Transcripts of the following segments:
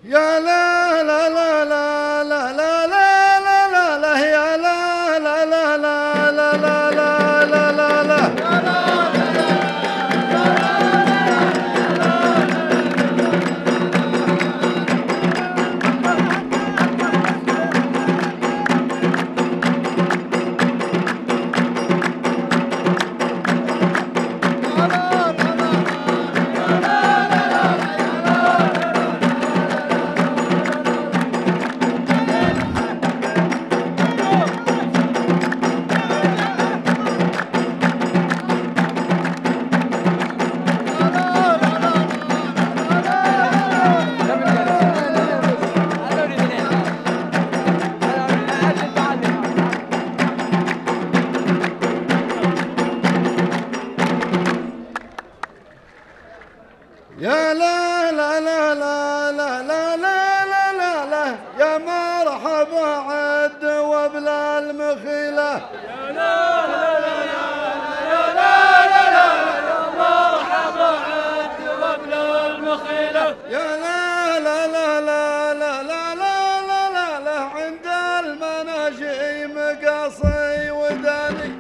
يا لا لا لا لا لا لا لا لا لا لا يا لا لا لا لا لا لا لا لا لا يا لا لا لا لا لا لا لا لا لا لا يا مرحبا عد وبلا المخيلة يا لا لا لا لا لا لا لا يا مرحبا عد وبلا المخيلة يا لا لا لا لا لا لا لا لا لا لا عند المناجي مقاصي وداني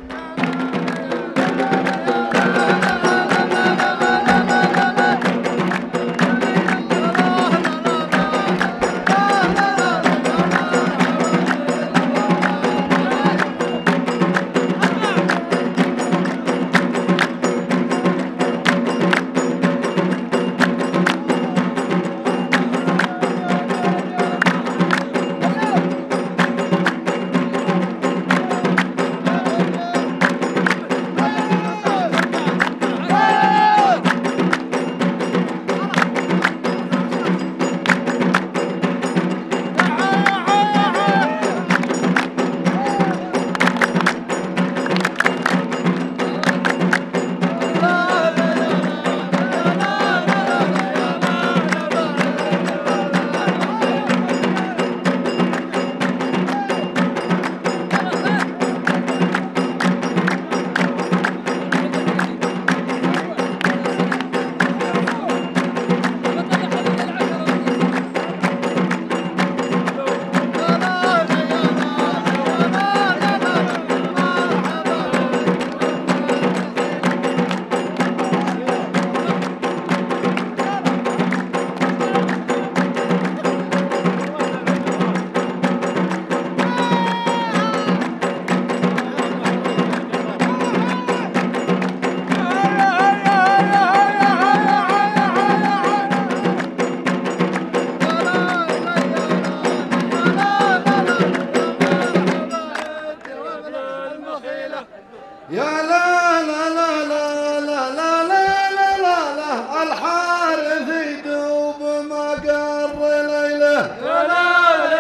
يا لا لا لا لا لا لا لا لا لا لا الحارث يدوب ما قر ليله يا لا لا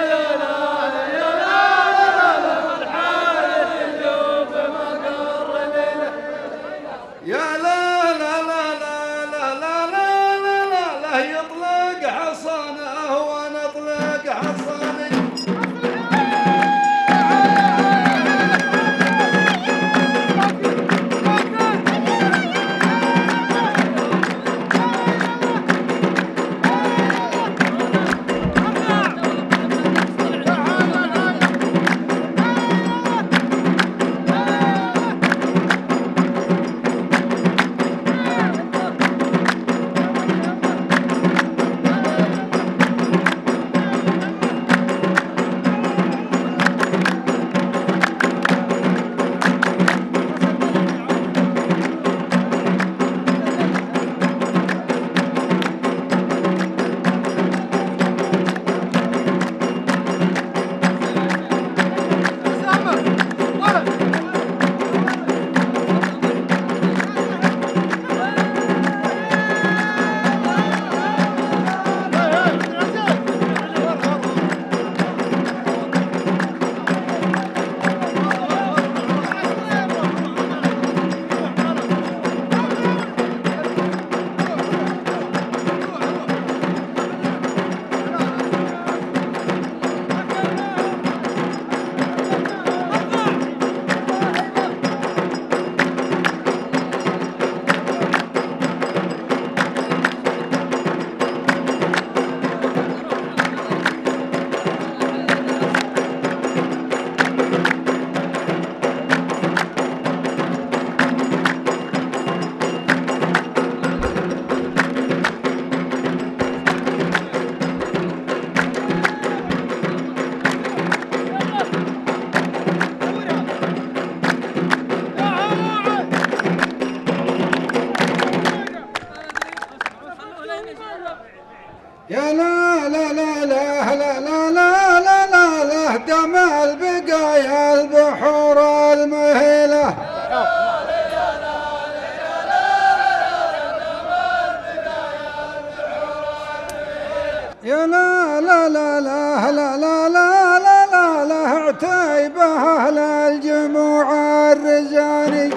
لا يا لا لا الحارث يدوب ما قر ليله يا لا لا لا لا لا لا لا لا لا لا يطلق حصانه ونطلق حصاني يا لا لا لا لا لا لا لا لا لا لا دمع البقايا البحور المهيلة. يا لا لا لا لا لا لا لا لا لا لا عتيبة أهل الجموع الرجاني.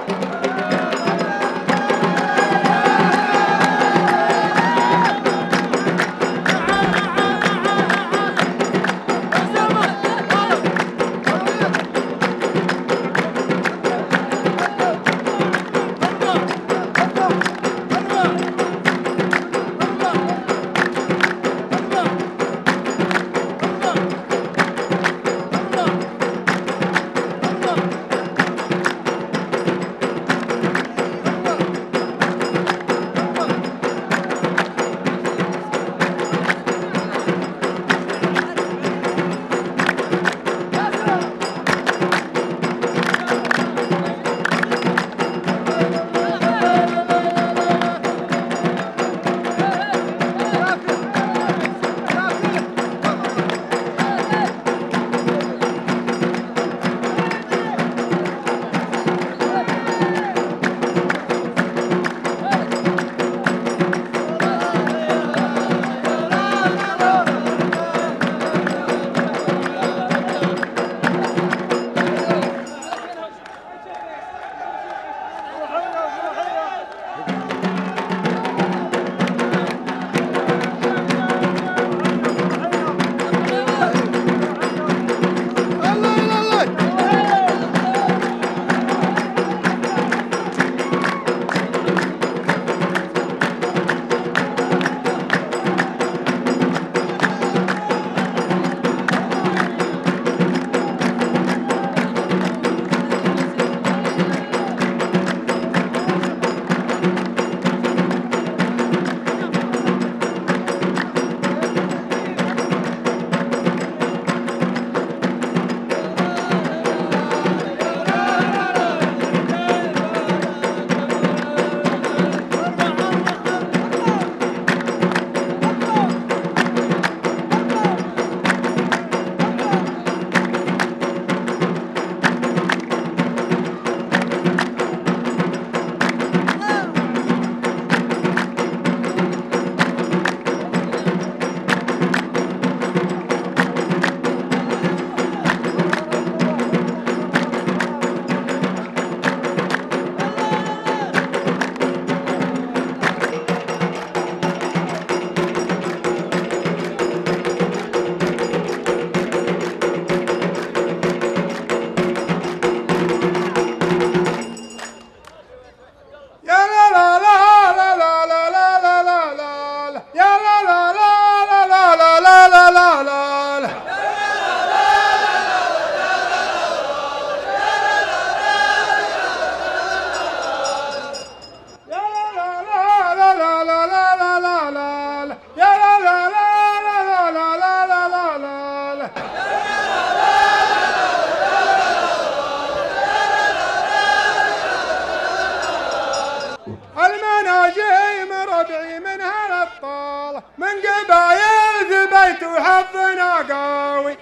المناجيم ربعي من هالطالة من قبايل ذبيت وحظنا قوي.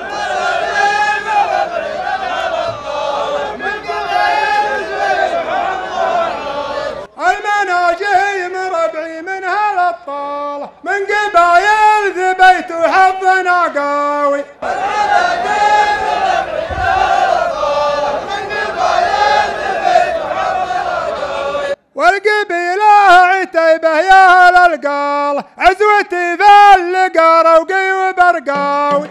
المناجيم ربعي من هالطالة من قبايل ذبيت وحظنا قوي. والقبيلة عتيبة يا للقالة عزوتي في اللقا روقي وبرقاوي.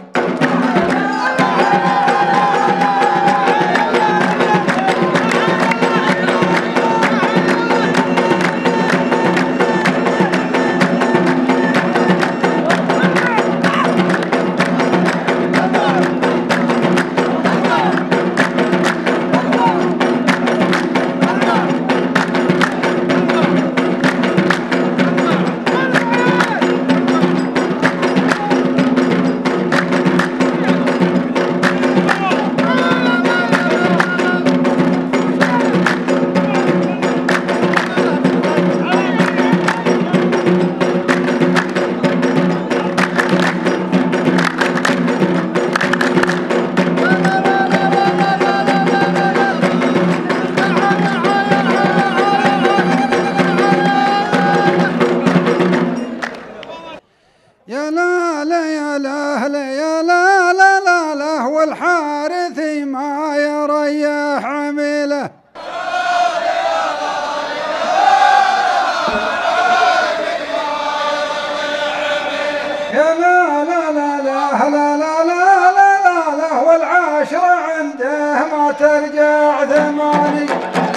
يا لا لا يا لا لا يا لا لا لا لا والحارثي ما يريح عميله يا لا لا لا لا لا لا لا لا لا والعاشرة عنده ما ترجع ثماني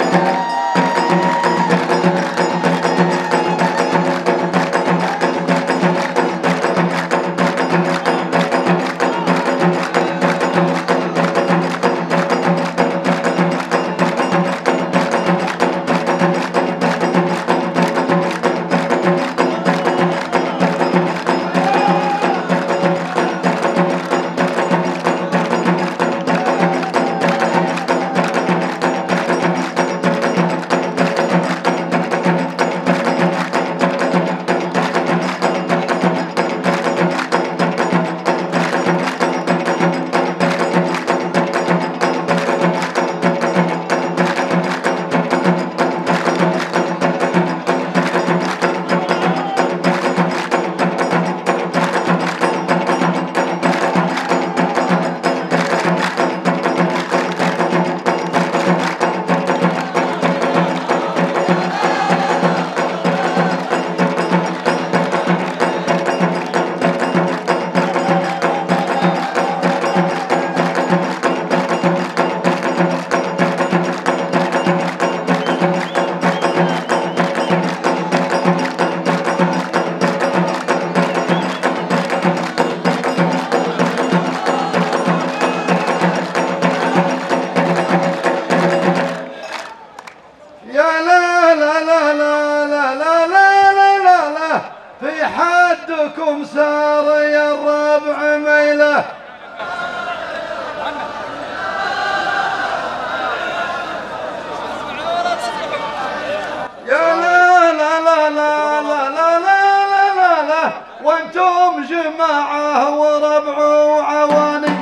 في حدكم سار يا الربع ميله يا لا لا لا لا لا لا لا لا لا وانتم جماعه وربع وعواني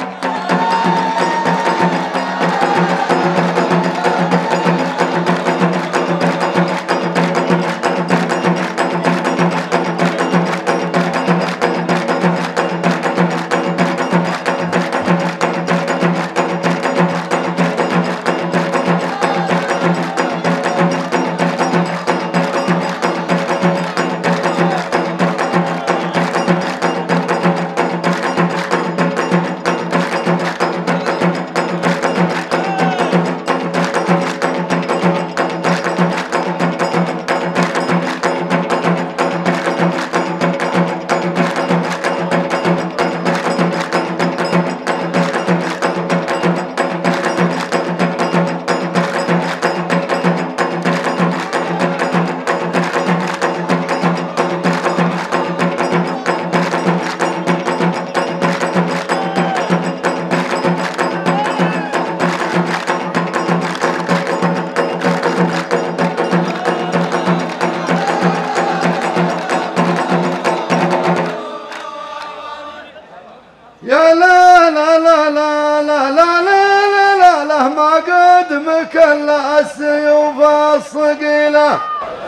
يا لا لا لا لا لا لا لا لا لا ما قد مكلا السيوف الصقيله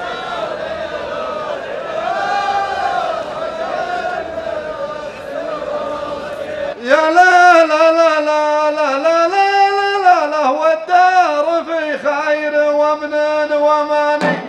يا لا لا لا لا لا لا لا لا لا لا والدار في خير وامن وماني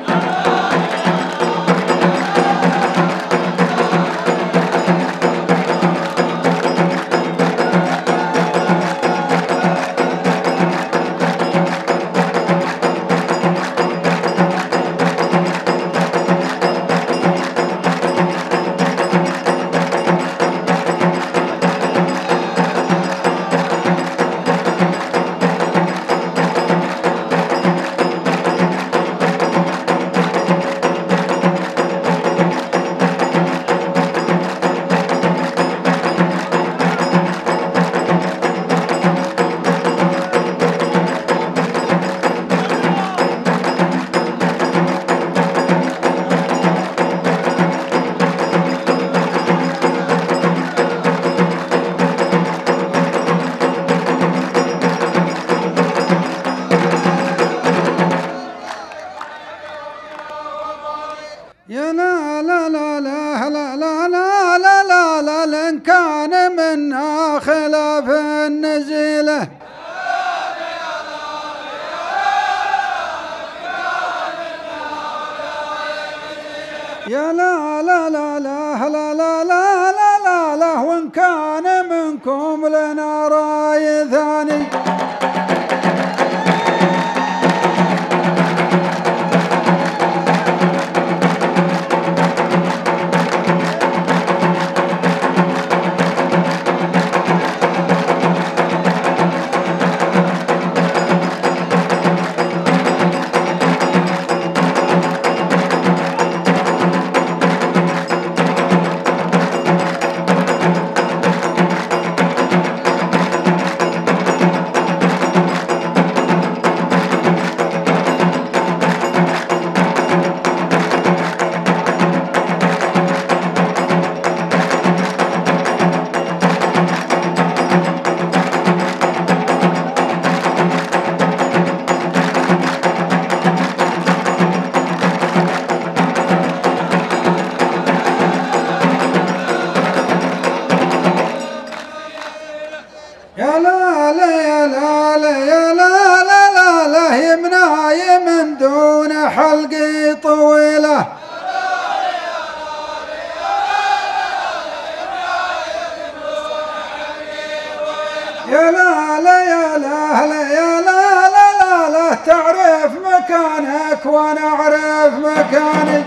يا لا لا لا لا لا لا لا لا على خلاف النزيله يا لا لا لا لا لا لا لا لا لا لا وإن كان منكم لنا راي ثاني يا لا لا يا لا لا يا لا لا لا لا يمناي من دون حلقي طويلة يا لا لا يا لا لا يا لا لا لا لا تعرف مكانك وانا اعرف مكاني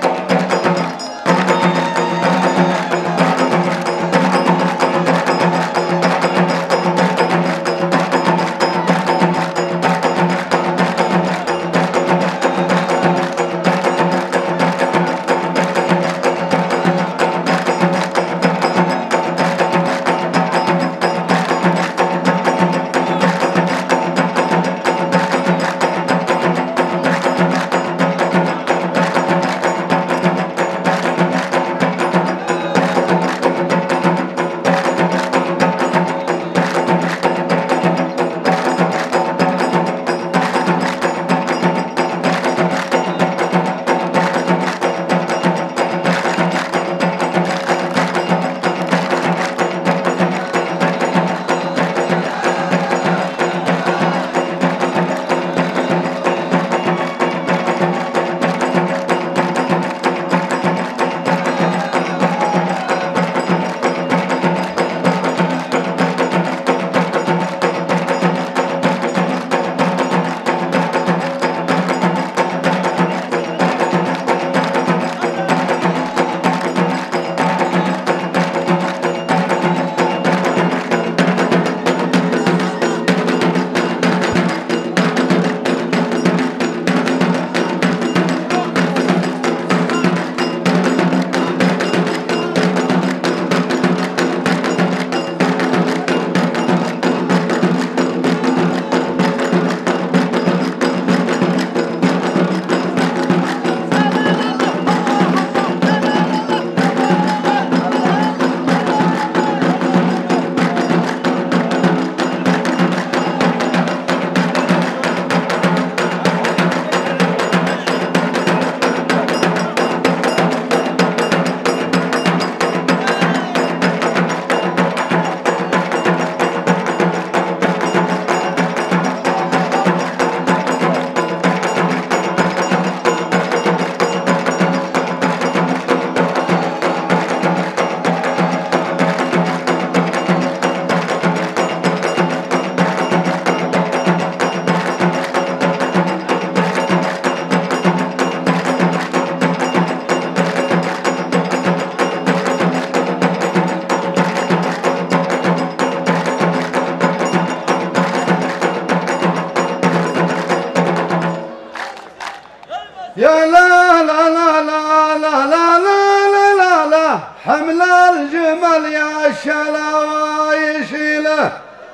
يا لا لا لا لا لا لا لا لا لا لا حمل الجمل يا الشلاوى يشيله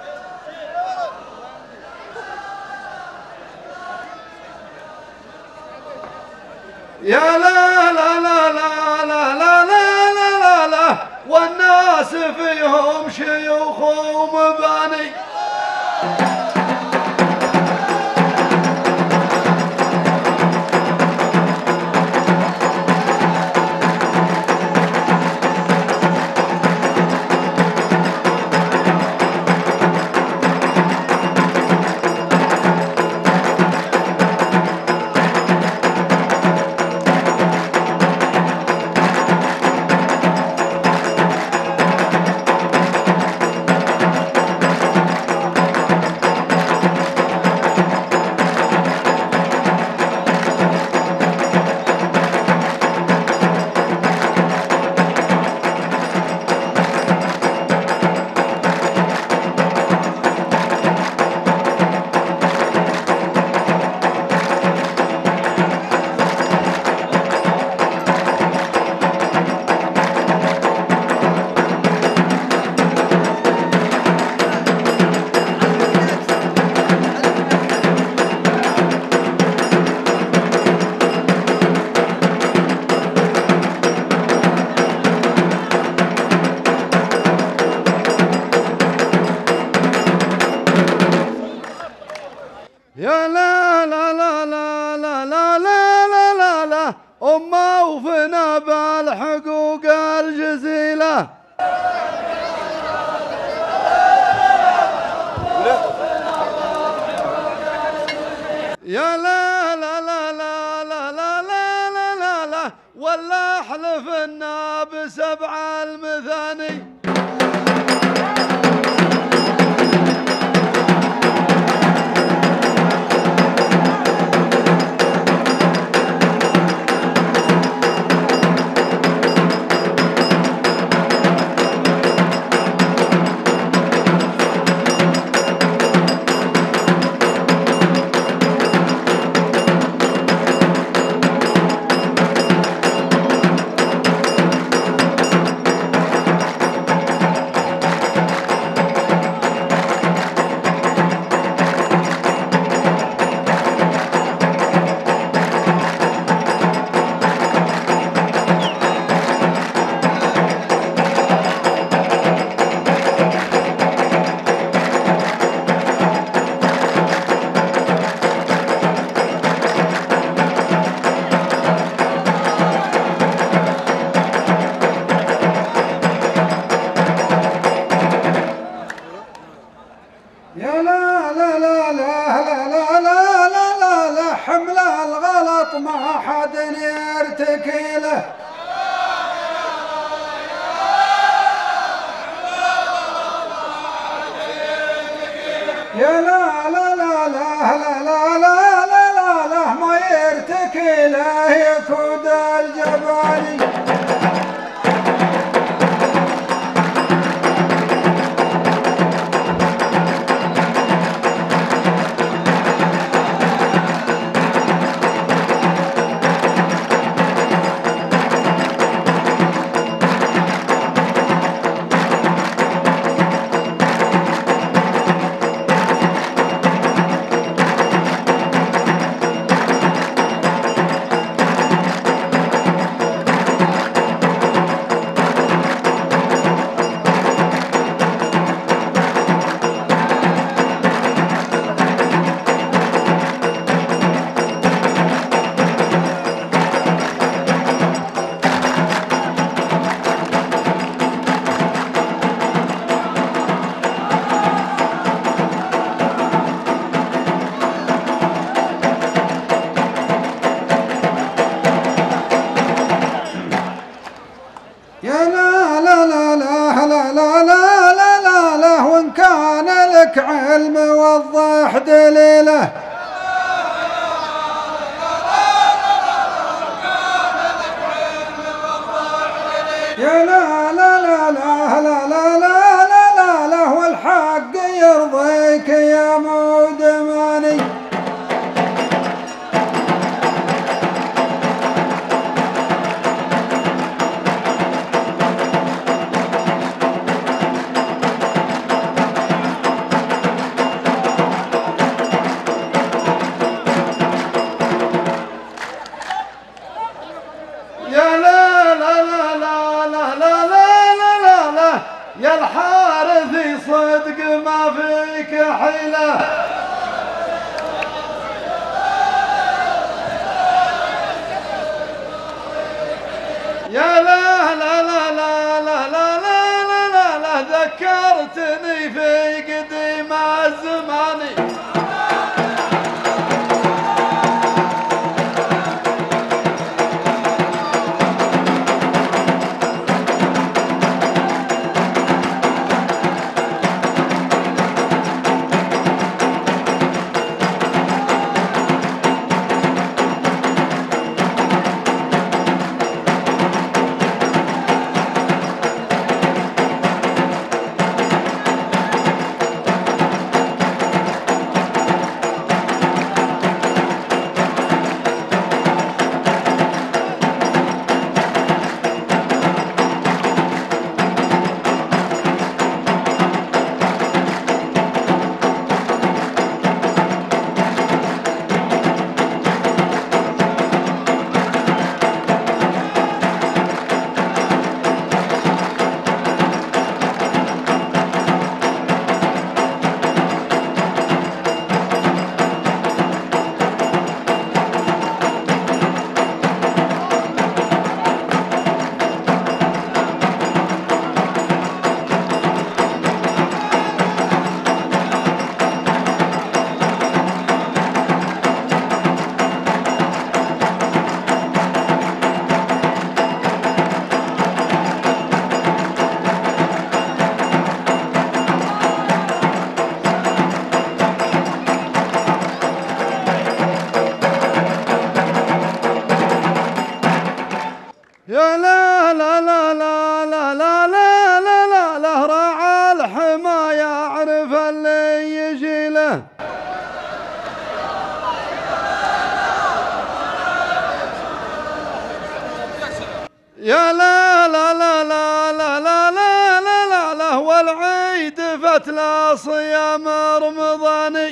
يا لا لا لا لا لا لا لا لا لا لا والناس فيهم شيوخ ومباني واحلف النا بسبع المثاني. يا لا لا لا لا لا لا لا لا لا لا حمل الغلط ما حد يرتكي له. يا لا لا لا لا لا لا لا لا لا لا ما يرتكي له يكود الجبالي. يا لا لا لا لا لا لا لا لا لا لا وإن كان لك علم وضح دليله. يا لا لا لا لا لا لا لا لا لا لا والحق يرضيك يا مودماني. يا الحارثي صدق ما فيك حيلة. يا لا لا لا لا لا لا لا لا لا لا ذكرتني في قديم الزمان. طابت لا صيام رمضاني.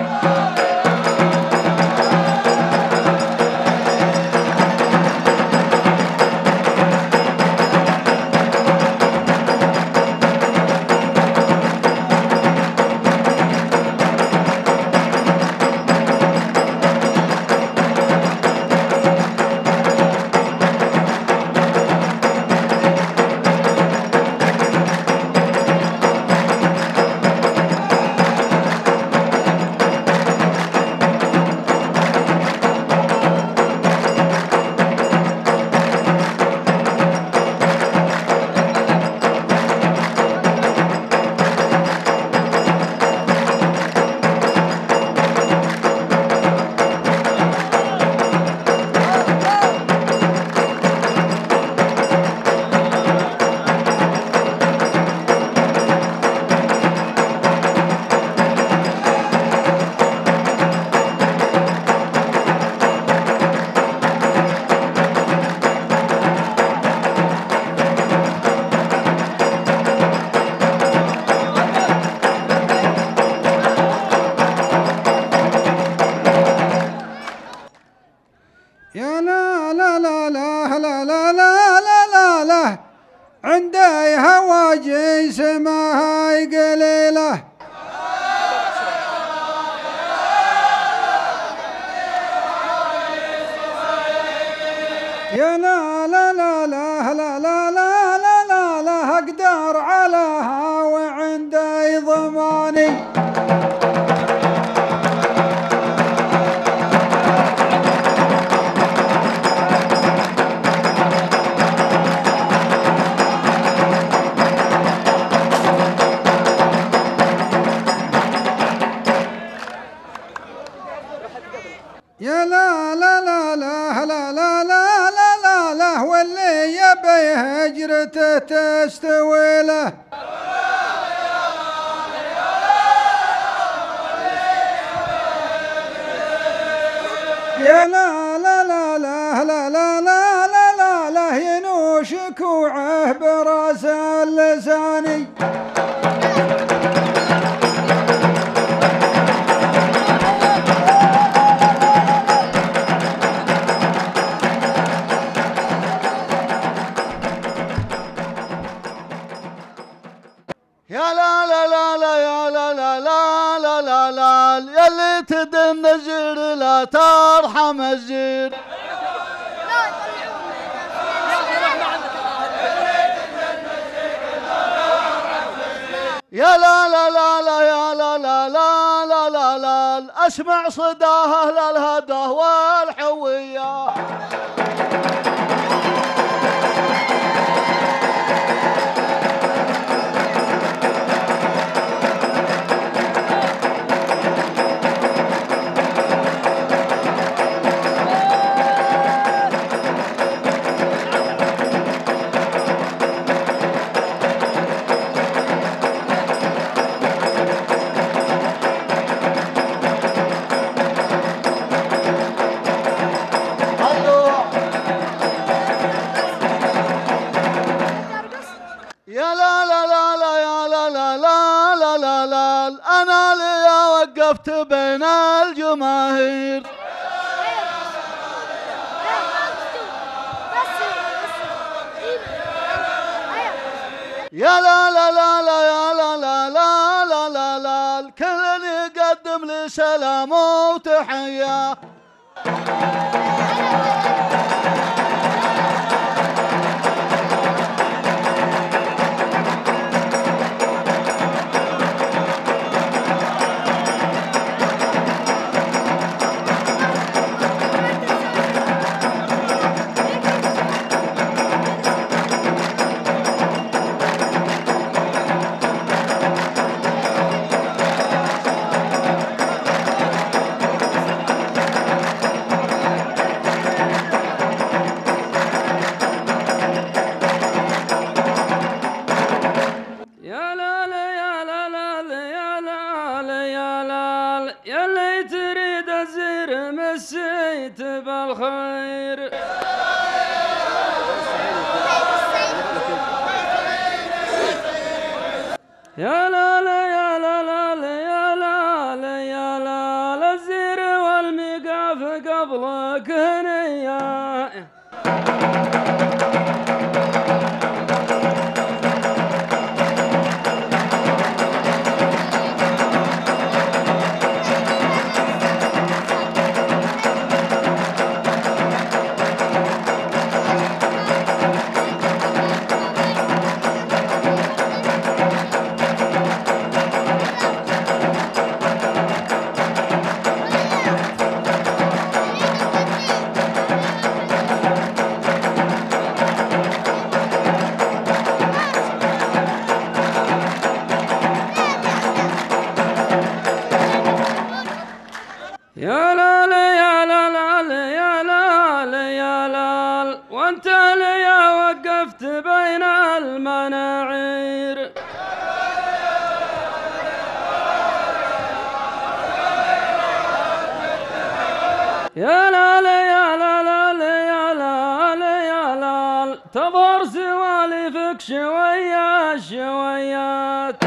يا لا لا لا لا لا لا لا لا لا لا عندي هواجي سماها قليله. يا لا لا لا لا لا لا لا لا لا لا اقدر علىها وعندي ضماني. يا لا لا لا لا لا لا لا لا لا لا واللي يبي هجرته تستوي له. يا لا لا لا لا لا لا لا لا لا لا ينوش كوعه براس اللساني. يا لا لا لا لا يا لا لا لا لا لا لا يلي تدن الزير لا ترحم الزير. يا لا لا لا لا يا لا لا لا لا لا لا اسمع صداه اهل الهدى والحويه. يا لا لا لا لا يا لا لا لا لا لا لا أنا ليا وقفت بين الجماهير. يا لا لا لا لا يا لا لا لا لا لا لا الكل يقدم لي سلام وتحية. مسيت بالخير. يا لا لا شويات شويات.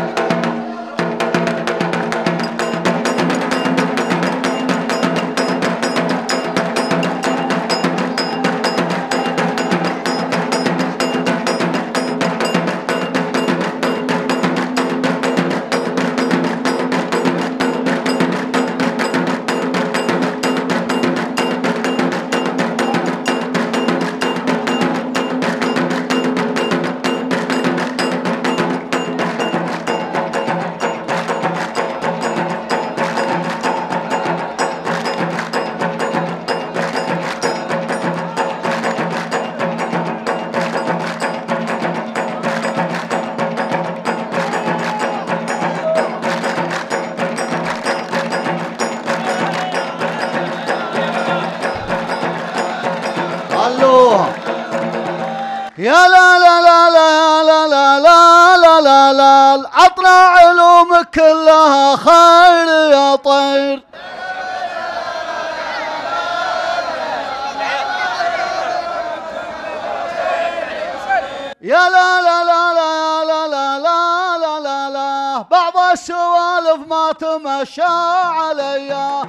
يا لا لا لا لا لا لا لا لا لا لا عطنا علومك كلها خير يا طير. يا لا لا لا لا لا لا لا لا لا لا بعض السوالف ما تمشى عليا.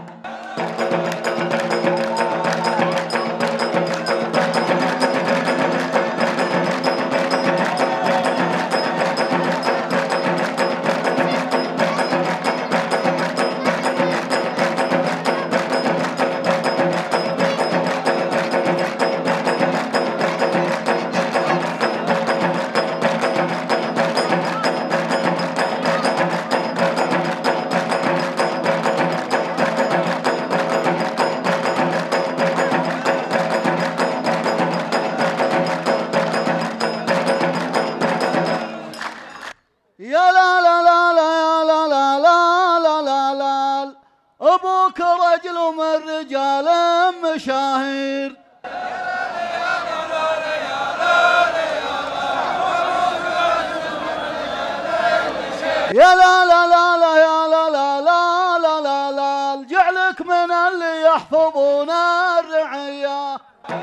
يا لا لا لا لا لا لا لا لا لا لا أبوك رجل من رجال مشاهير. يا لا لا لا لا يا لا لا لا لا لا لا جعلك من اللي يحفظون الرعية.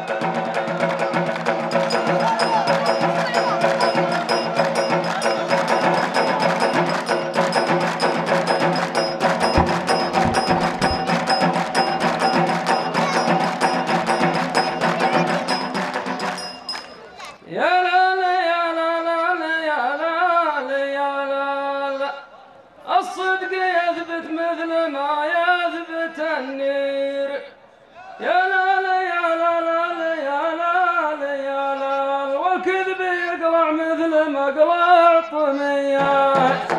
الصدق يثبت مثل ما يثبت النير. يا لا لا يا لا لا يا لا لا يا لا والكذب يقلع مثل مقلع الطميات.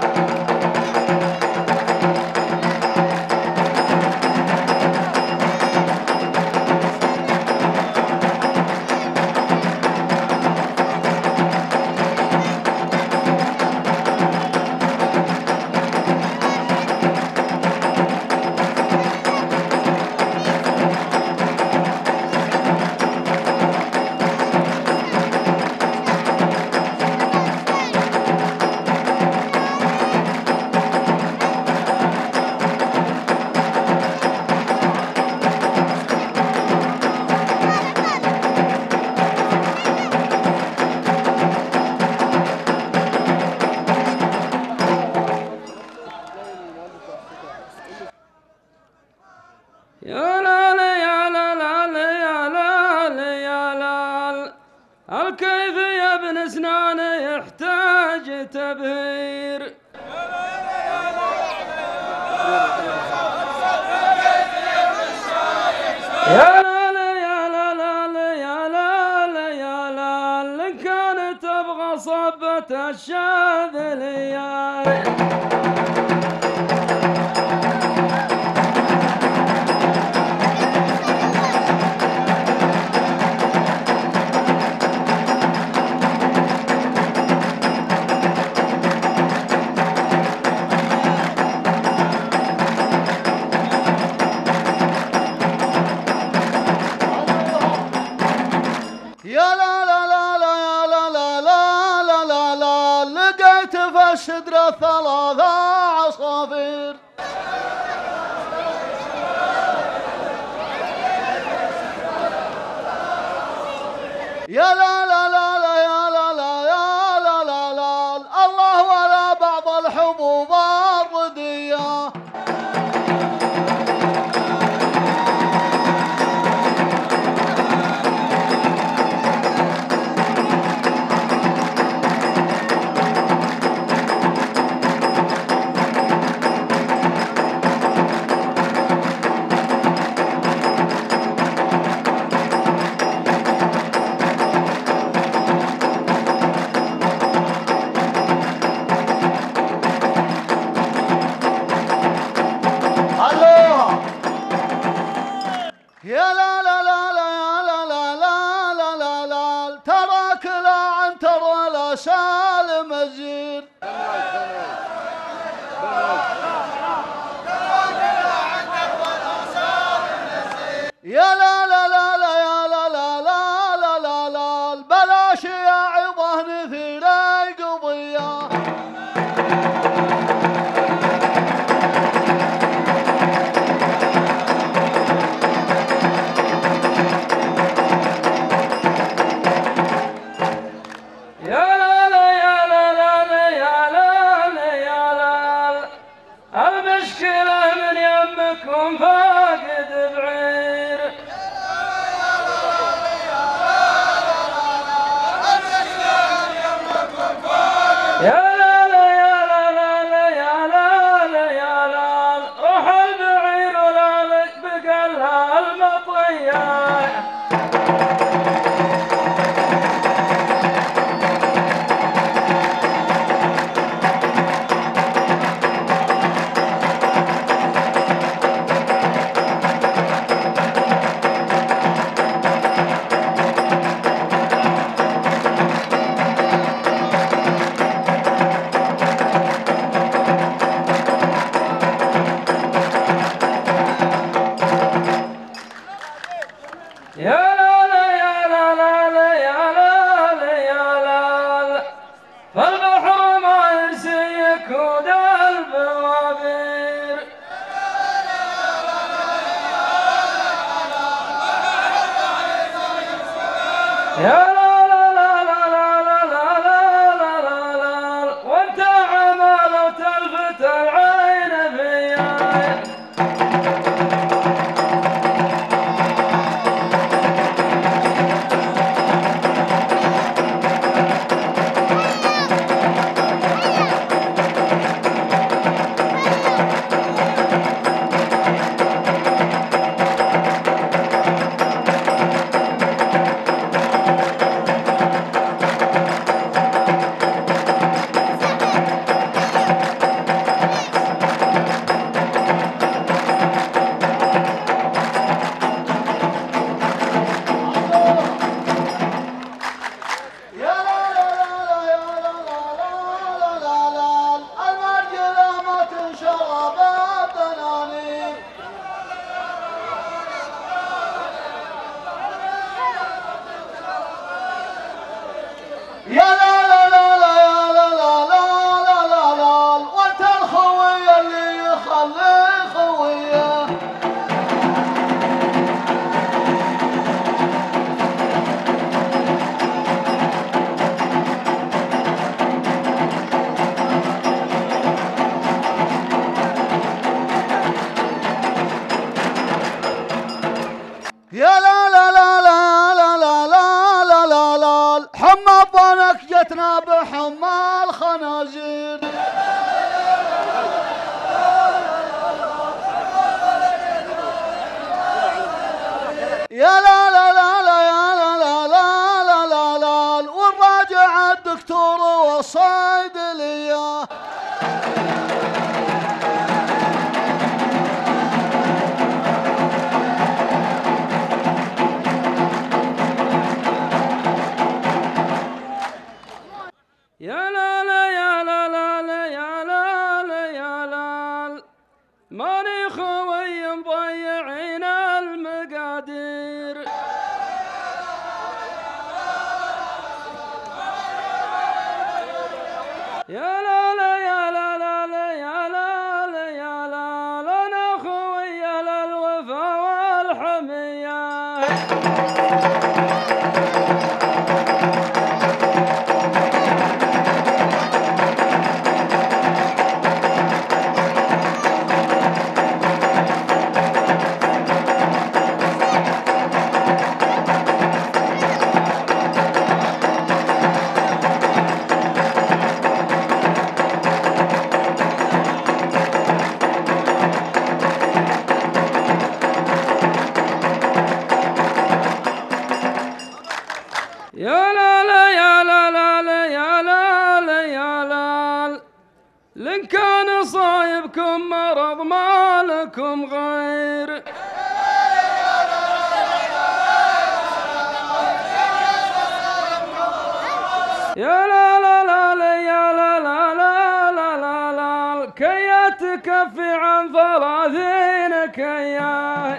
يا لا لا يا لا لا لا يا لا لا يا لا الكيف يا ابن سنان يحتاج تبهير. يا لا لا يا لا لا يا لا لا يا لا إن كانت تبغى صبة الشاذليات. يا لا لا لا لا يا لا لا لا لا لا لا لقيت في الشجرة 3 عصافير. يا لا لا لا لا يا لا لا يا المزير. يا لا لا لا لا يا لا لا لا لا لا لا بلاش يا عظه نثير القضيه. المشكلة من يمكم فاقد بعير. يا لا لا يا لا لا لا يا لا لا يا لا روح البعير ولا لك بقلها المطية. يا لا لا يا لا لا لا يا لا لا يا لا فالبحر ما يرسي يكود البوابير. يا لا لا لا لا لا لا لا لا لا لا وانت عمال تلفت العين فيا. يا لا لا لا لا يا لا لا لا لا لا لا وانت الخوية اللي يخلي خوية. يا لا لا لا لا لا لا لا لا لا حمى ظنك جتنا بحمى الخنازير. يا لا لا لا لا يا لا لا لا لا لا لا والراجع الدكتور والصيدلية. يا لا لا يا لا لا لا يا لا لا يا لا ماني خوي مضيعين المقادير. يا لا لا يا لا لا لا يا لا لا يا لا انا خوي للوفا والحمية. يا لا لا يا لا لا لا يا لا لا يا لا لن كان صايبكم مرض ما لكم غير. يا لا لا لا لا تكفي عن 30 كيان.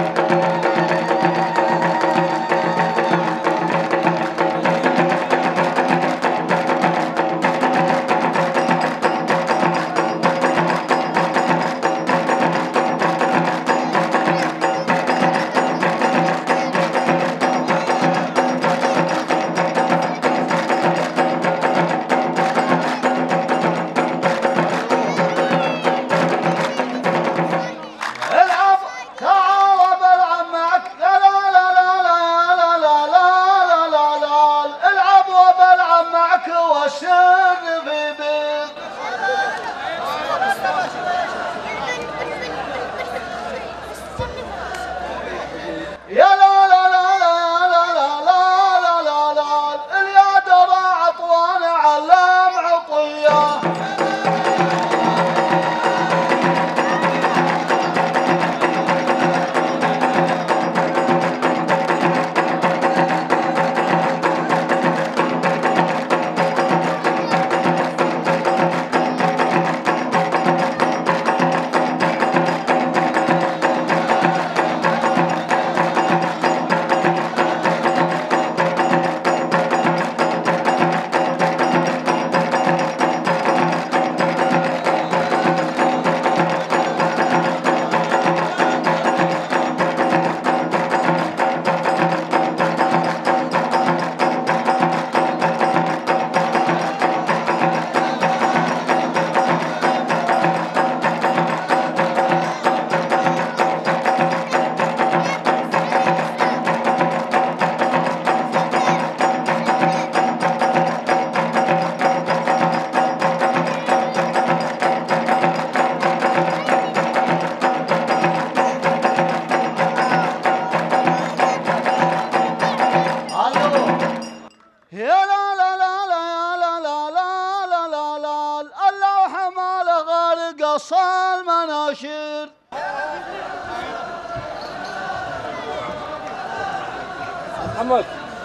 محمد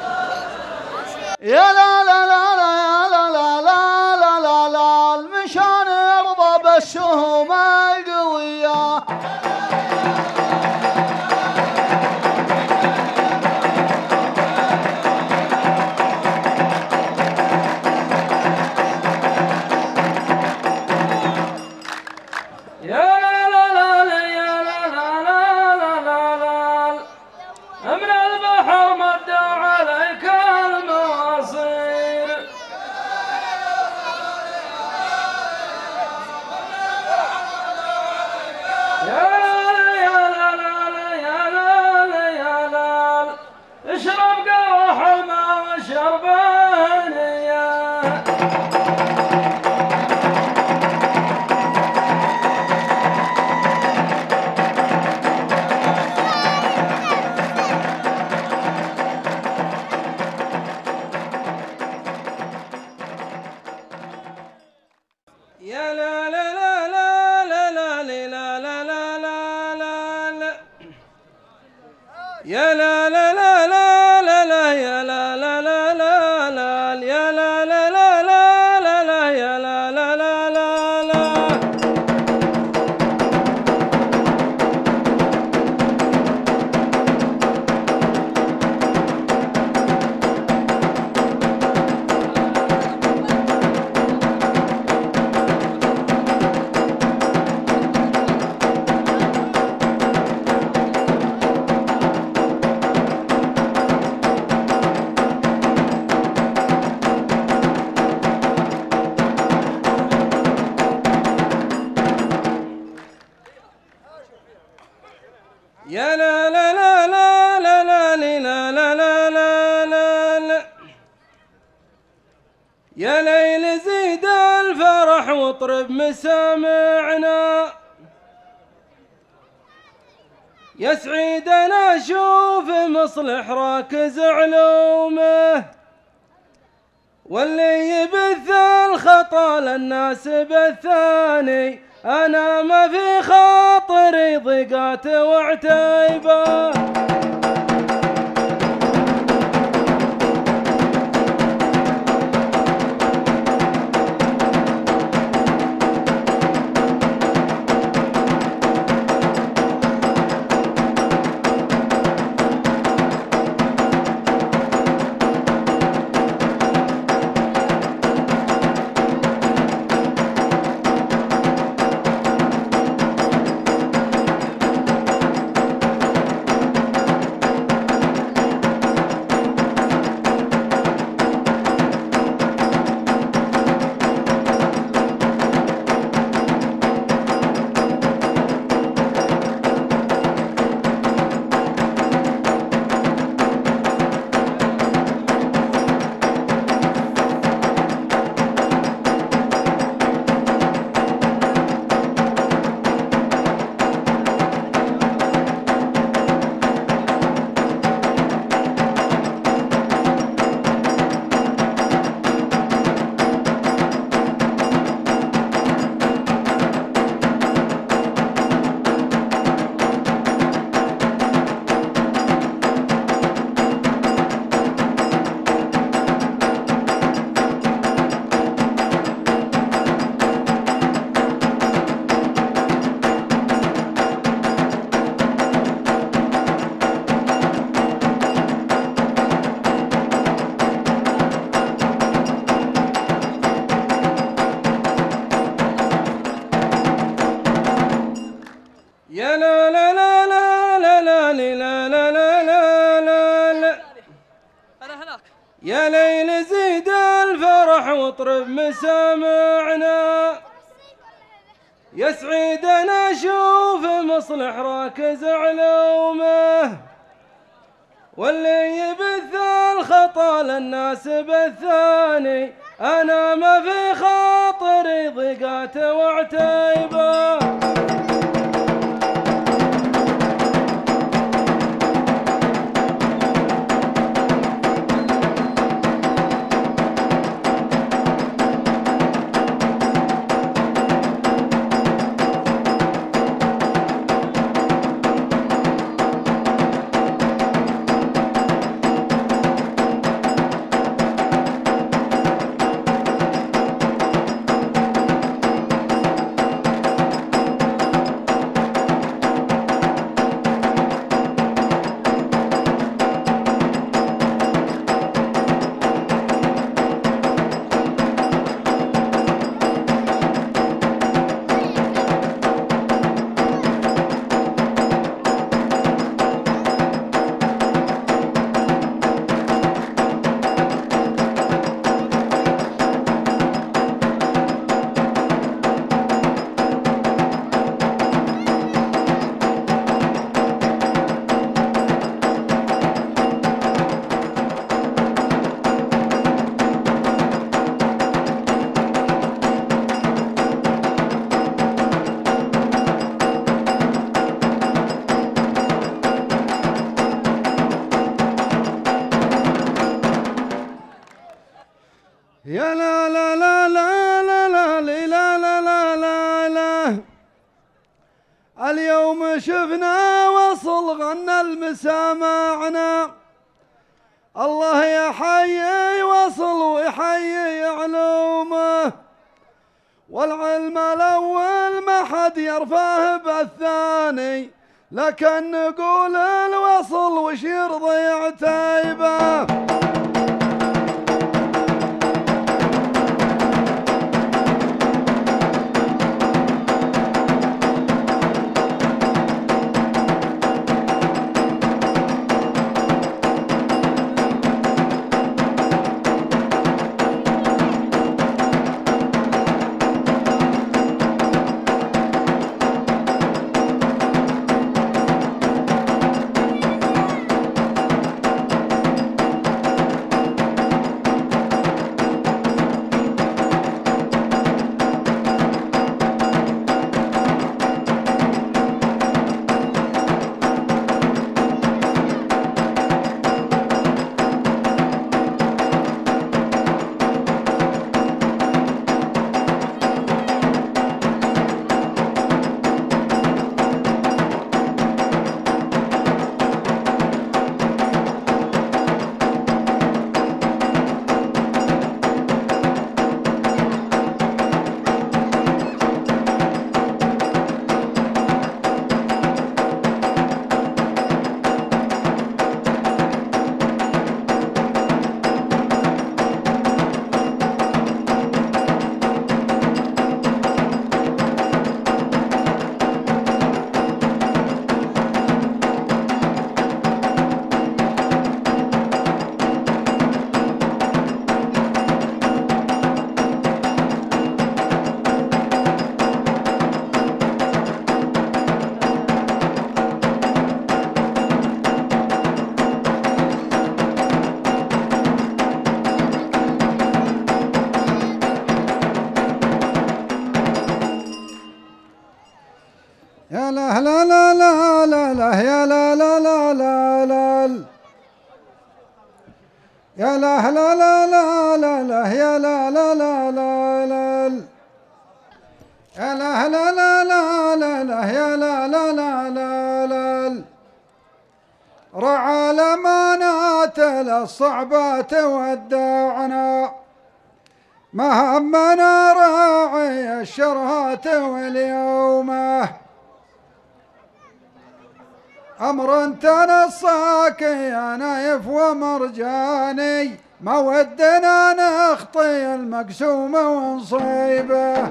يا لا لا لا لا يا لا لا لا لا لا لا المشان يرضى بالسهم القوية. يا لا لا لا لا لا لا لا لا لا لا لا لا يا ليل زيد الفرح واطرب مسامعنا، يا سعيد انا اشوف مصلح راكز علومه، واللي يبث الخطا للناس بالثاني انا ما في خاطري ضيقات وعتيبه. يا ليل زيد الفرح واطرب مسامعنا، يا سعيد انا اشوف مصلح راكز علومه، واللي يبث الخطا للناس بالثاني، انا ما في خاطري ضيقات وعتيبه. يا لا لا لا لا لا لا لا لا لا لا لا، اليوم شفنا وصل غنى المسامعنا، الله يحيي وصل ويحيي علومه، والعلم الاول ما حد يرفعه بالثاني، لكن نقول الوصل وش يرضي عتيبه. يا لا لا لا لا لا لا يا لا لا لا لا لا يا لا لا لا لا لا لا يا لا لا لا لا لا يا لا لا لا لا لا لا يا لا لا لا لا لا رعى الأمانات للصعبات ودعنا ما همنا راعي الشرهات واليوم أمر تنصاك يا نايف ومرجاني ما ودنا نخطي المقسوم ونصيبه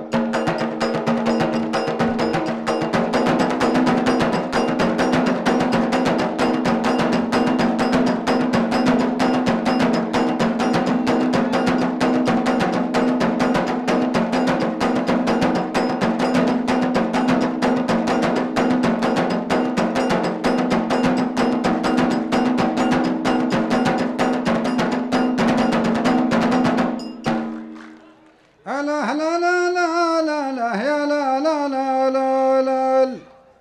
لا لا لا لا لا يا لا لا لا لا لا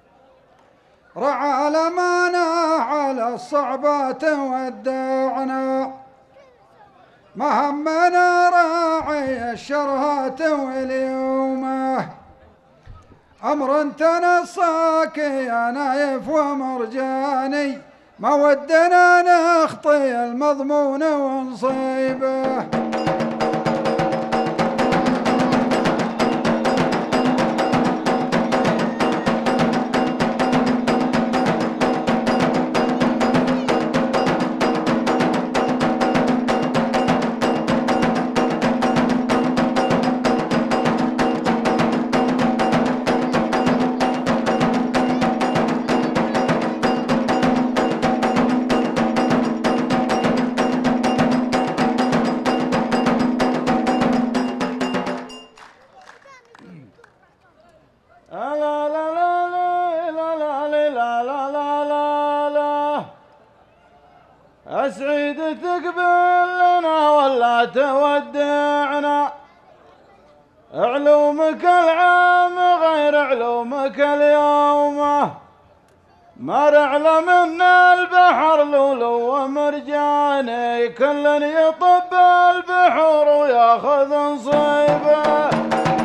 رعى الأمانة على الصعبات ودعنا ما همنا راعي الشرهات واليومه أمر تنصاك يا نايف ومرجاني ما ودنا نخطي المضمون ونصيبه أسعد تقبلنا ولا تودعنا علومك العام غير علومك اليوم ما رعل منا البحر لولو ومرجاني كل يطب البحر وياخذ نصيبه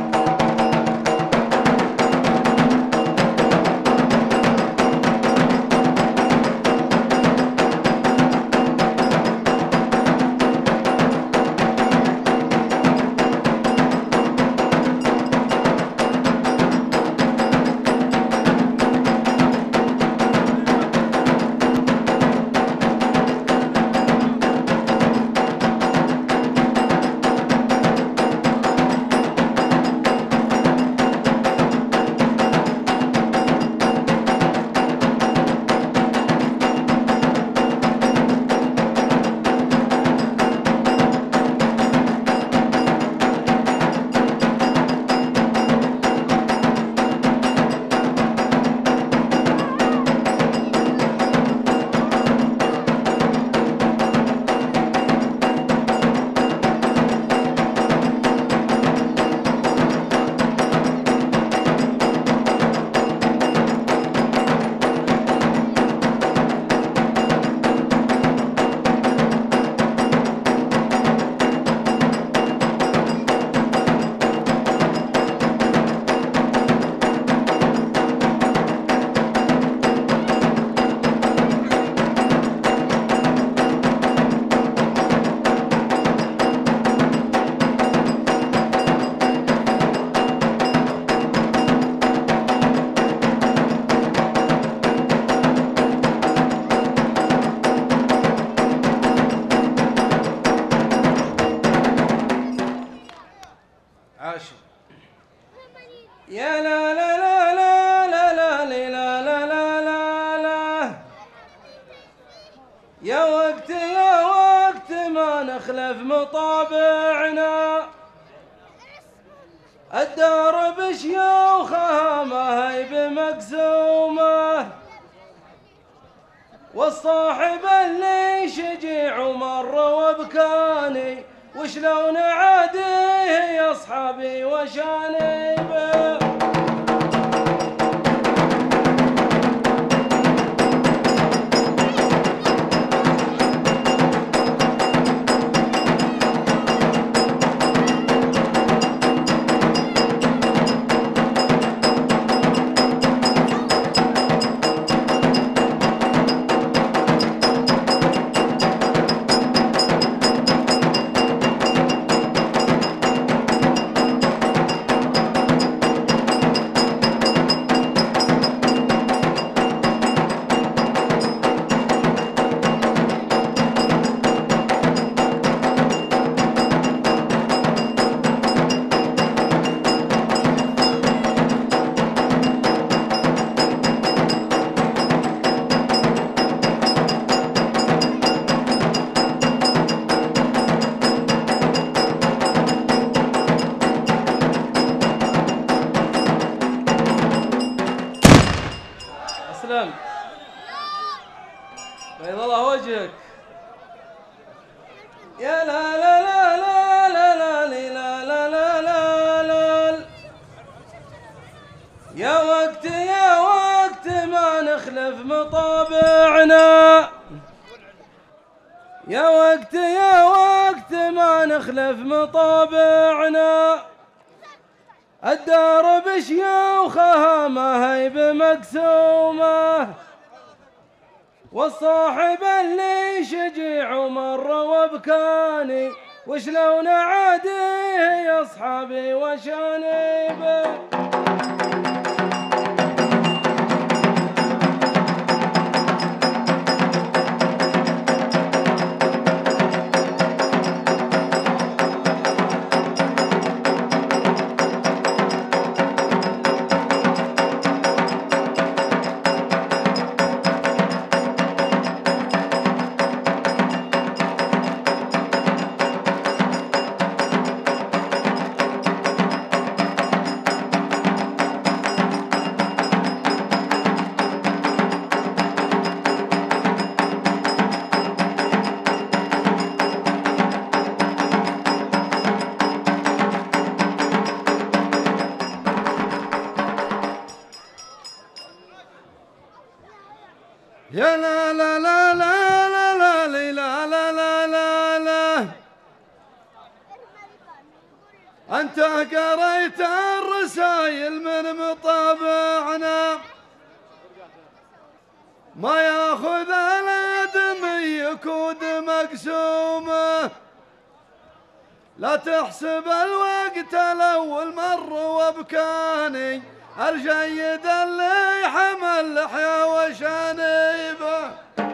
يا لا لا لا لا لا لا لا لا لا لا لا يا وقت ما نخلف مطابعنا الدار بشيوخها ما هي بمقسومه والصاحب اللي شجيع ومر وبكاني وشلون عاديه يا اصحابي وشاني به اسلم بيض الله وجهك يا لا لا لا لا لا لا لا لا لا لا نخلف مطابعنا، يا وقت ما نخلف مطابعنا، الدار بشيوخها ما هي بمقسومه، والصاحب اللي شجيع ومر وبكاني، وشلون عاديه يا اصحابي وشانيبه. يا لا لا لا لا لا لا لا لا لا لا لا، أنت قريت الرسايل من مطابعنا، ما ياخذ الآدمي كود مقسومه، لا تحسب الوقت الأول مر وبكاني، الجيد اللي حمل لحيا وشنيبه.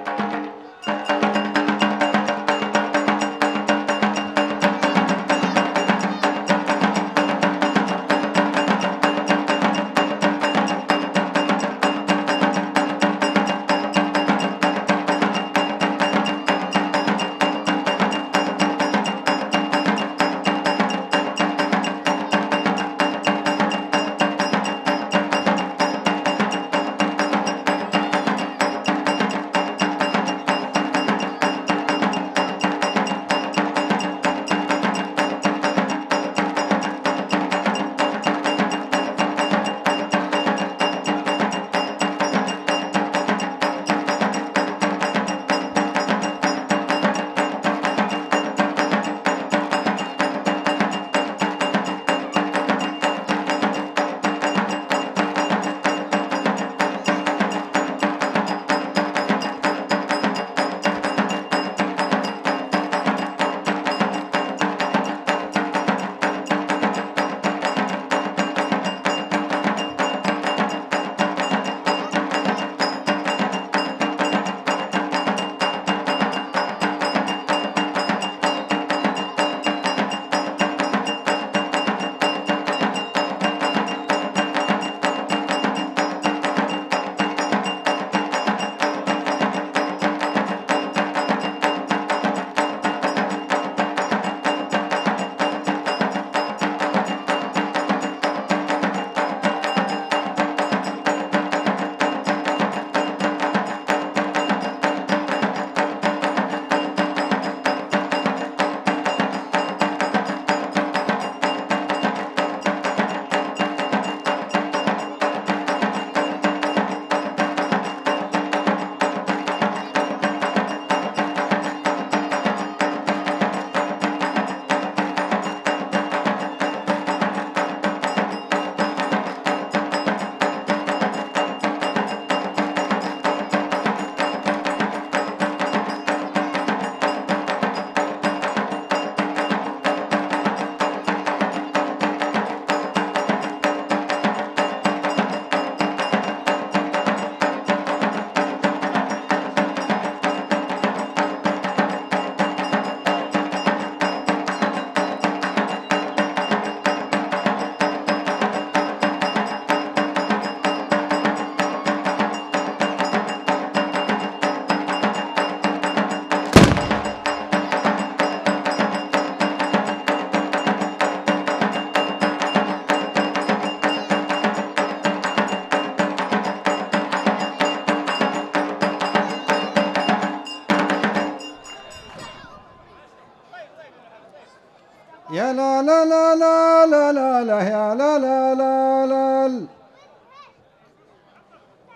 يا لا لا لا لا لا لا لا يا لا لا لا لا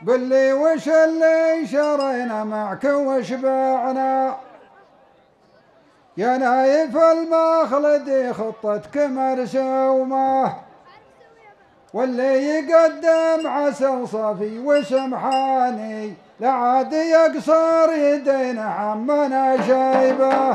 قل لي وش اللي شرينا معك وش بعنا يا نايف المخلد خطتك مرسومة واللي يقدم عسل صافي وسمحاني لا عاد يقصر يدين عمنا شايبه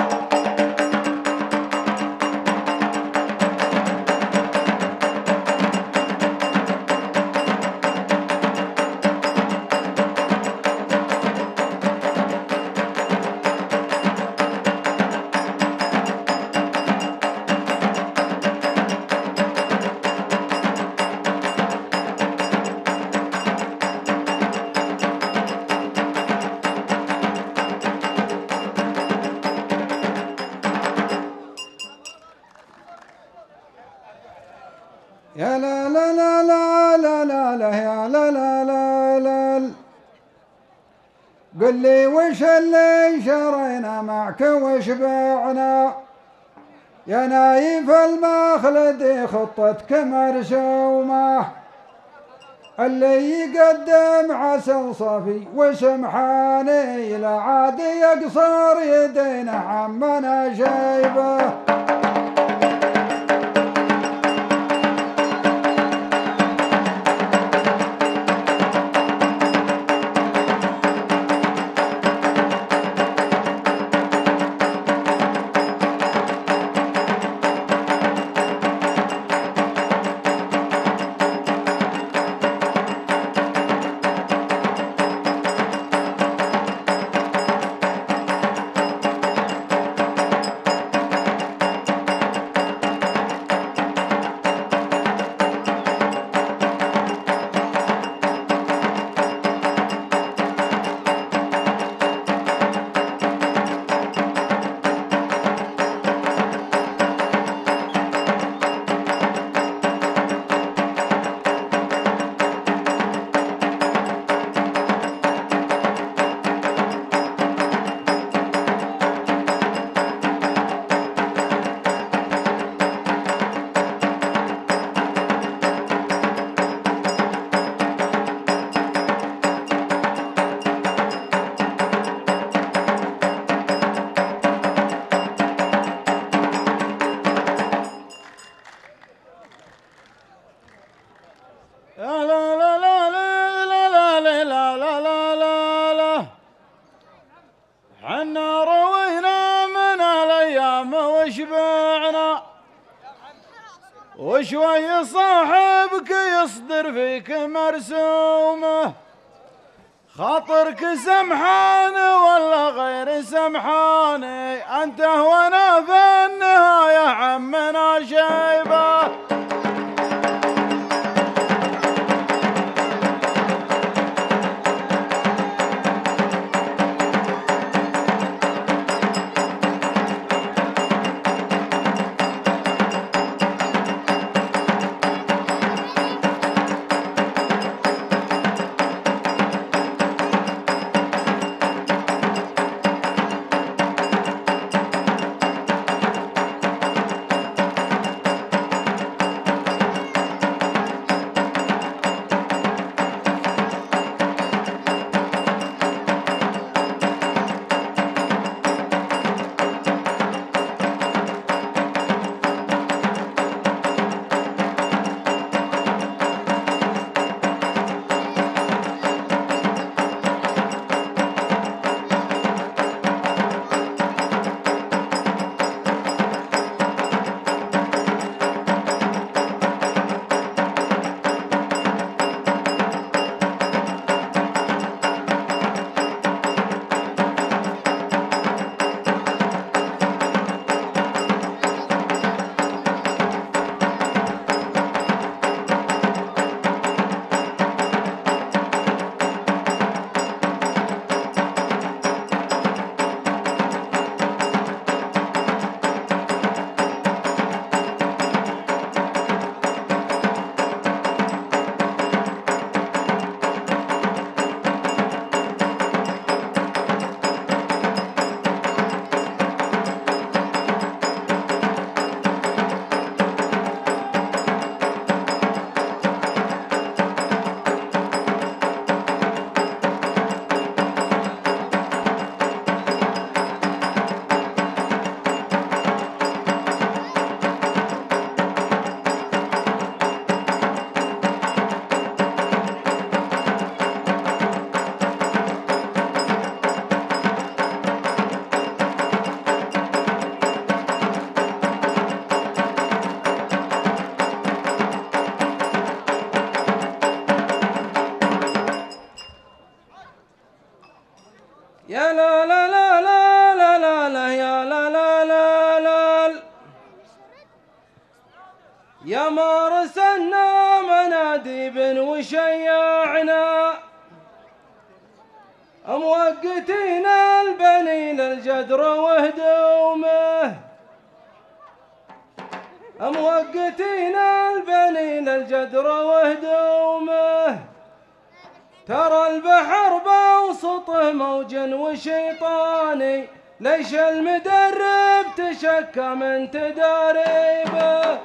يا لا لا لا لا لا لا لا يا لا لا لا لا قل لي وش اللي شرينا معك وش بعنا يا نايف المخلد خطتك مرسومة اللي يقدم عسل صافي وسمحاني لا عاد يقصر يدين عمنا شايبه حنا روينا من الايام وشبعنا وشوي صاحبك يصدر فيك مرسومه خاطرك سمحان ولا غير سمحاني انت وانا في النهايه عمنا شايبه يا لا لا لا لا لا لا لا يا لا لا لا لا يا ما رسلنا مناديب وشيعنا موقتين البنين الجدر وهدومه موقتين البنين الجدر وهدومه ترى البحر بوسطه موج وشيطاني ليش المدرب تشكى من تداريبه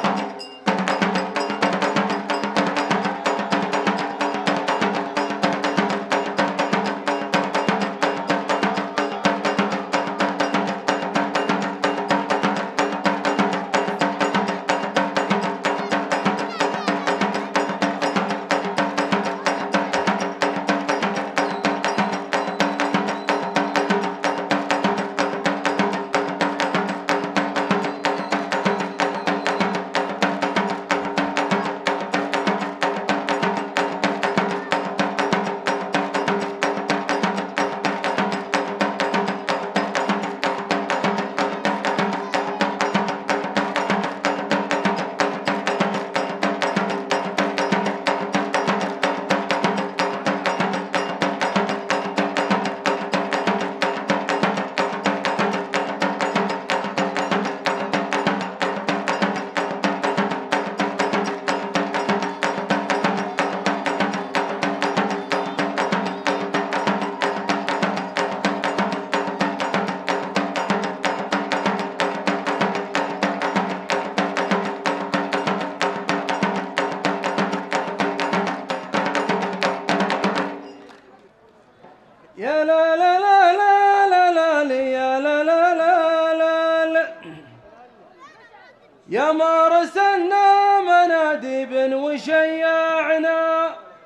يا لا لا لا لا لا لا يا لا لا لا لا يا ما رسلنا مناديب وشيعنا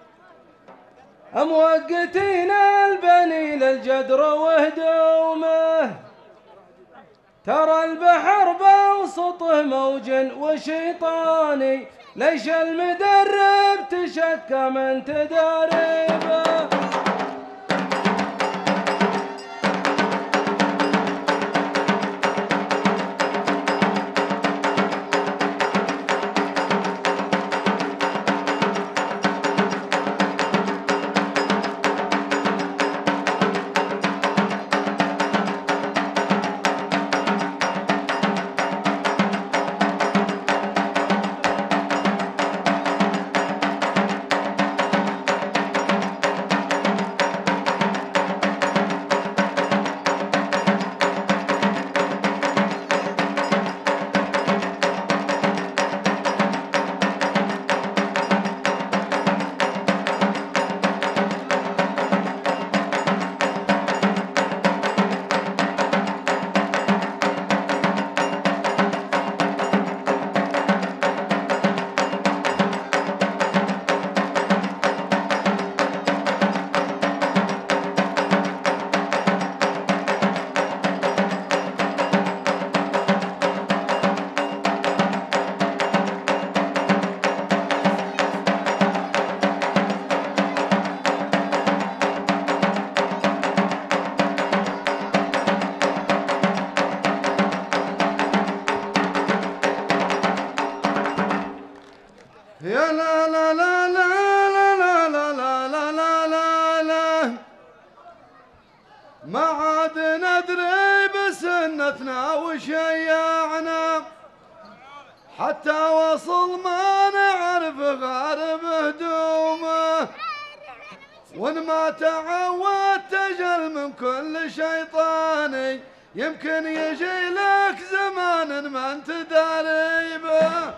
موقتين البنين الجدر وهدومه ترى البحر بوسطه موج وشيطاني ليش المدرب تشكى من تداريبه يا لا لا لا لا لا لا لا لا لا لا لا ما عاد ندري بسنتنا وشيعنا حتى وصل ما نعرف غير بهدومه وان ما تعودت تجل من كل شيطاني يمكن يجي لك زمان ما انت داري به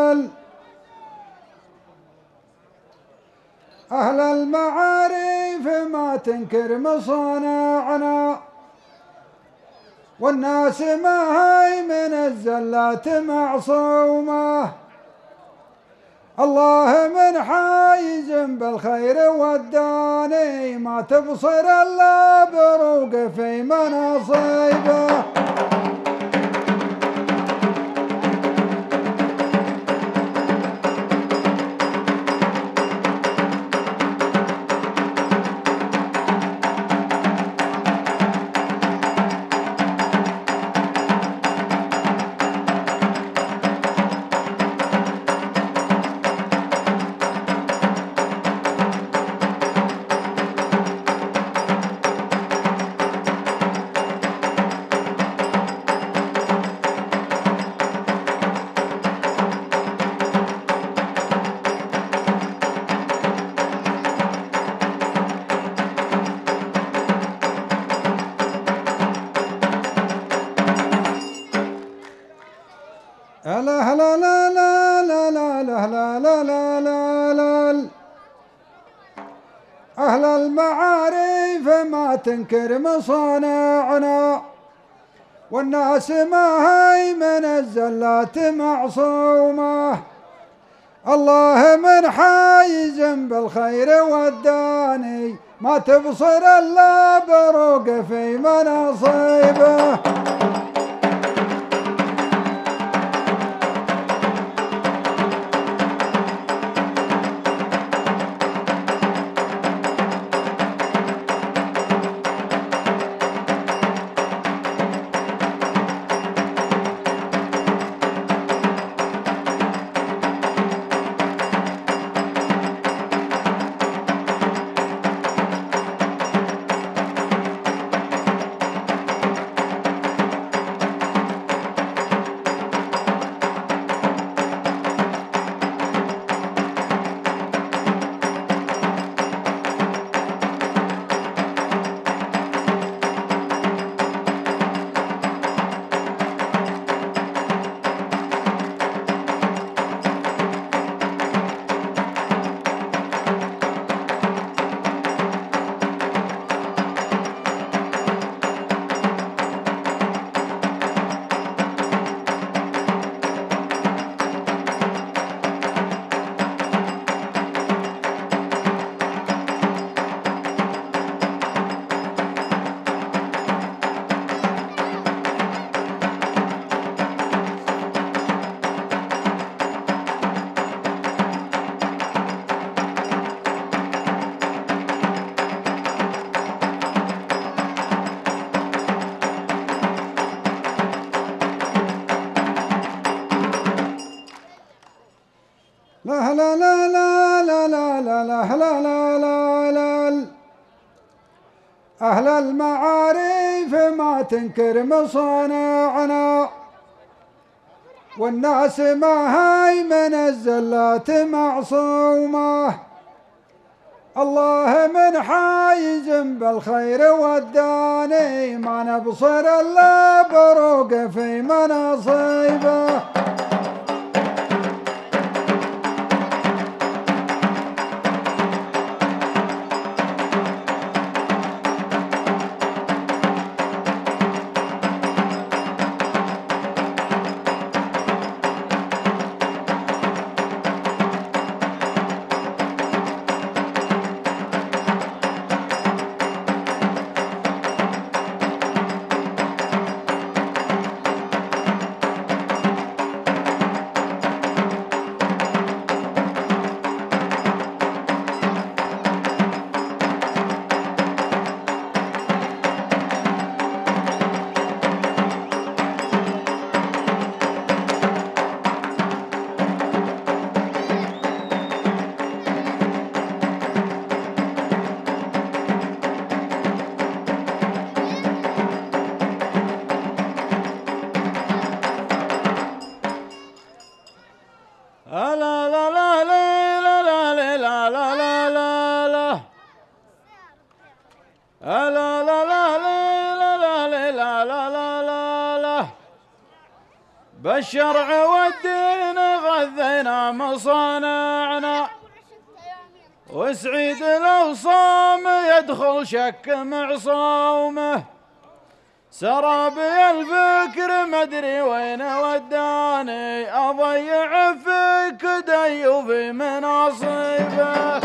لا أهل المعارف ما تنكر مصانعنا، والناس ما هي من الزلات معصومة. الله من حايز بالخير وداني، ما تبصر الا بروق في مناصبه. لا لا لا لا لا لا لا لا لا لا لا أهل المعارف ما تنكر مصانعنا، والناس ما هي من الزلات معصومة. الله من حايز بالخير وداني، ما تبصر الا بروق في مناصبه. لا لا لا لا لا لا لا لا لا لا لا لا أهل المعارف ما تنكر مصانعنا، والناس ما هي من الزلات معصومة. الله من حايز بالخير وداني، ما نبصر الا بروق في مناصبه. بالشرع والدين غذينا مصانعنا، وسعيد لو صام يدخل شك معصومه، سرابي الفكر مدري وين وداني، أضيع فيك ديوفي مناصبه.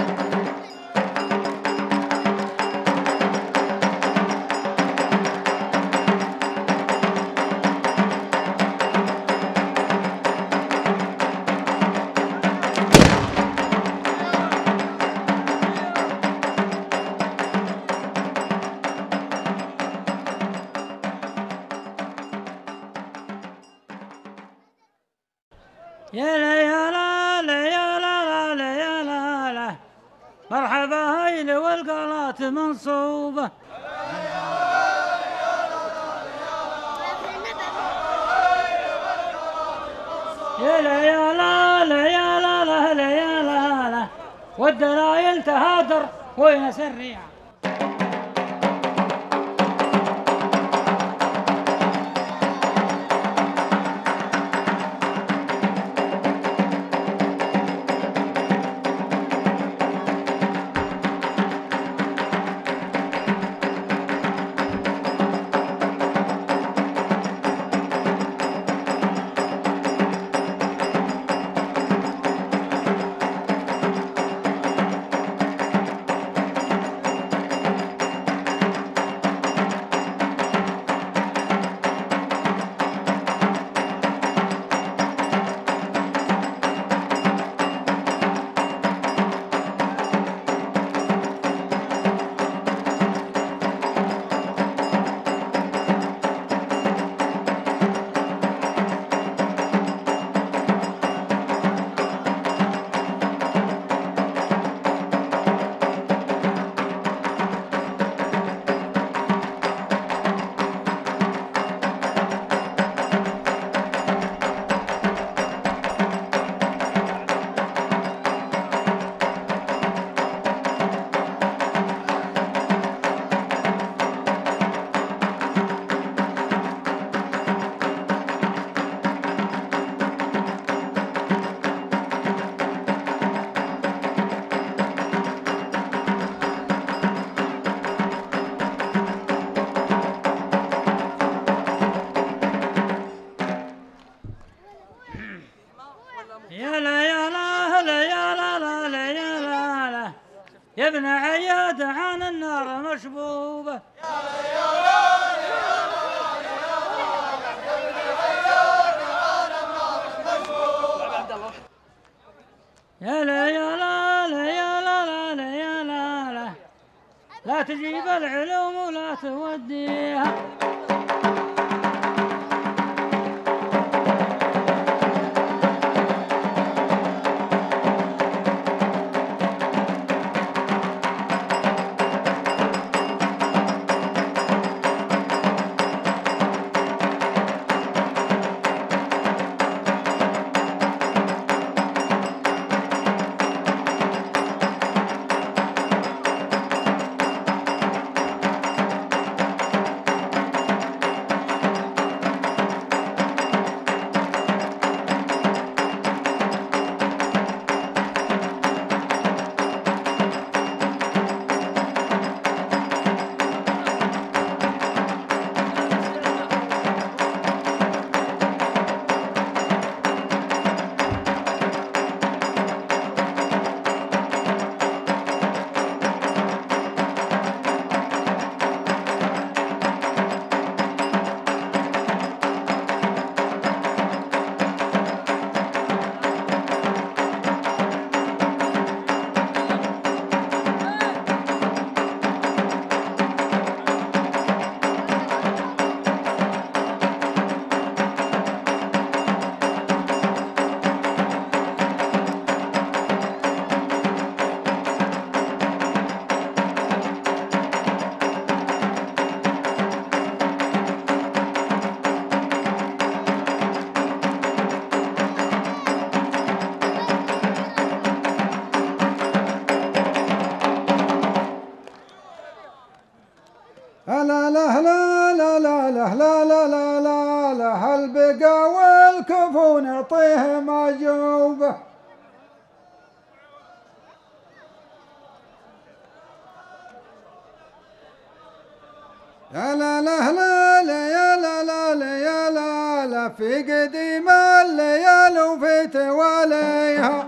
يا ليالا ليالا ليالا مرحبا هايل والقالات منصوبة. يا ليالا ليالا ليالا والدلايل تهادر وين سريع. يا ابن عياد عن النار مشبوبة. يا لا يا لا لا يا لا لا لا يا لا لا لا تجيب العلوم ولا توديها. يا لا لا لا لا يا لا لا لا يا لا لا في قديم الليالي وفي تواليها.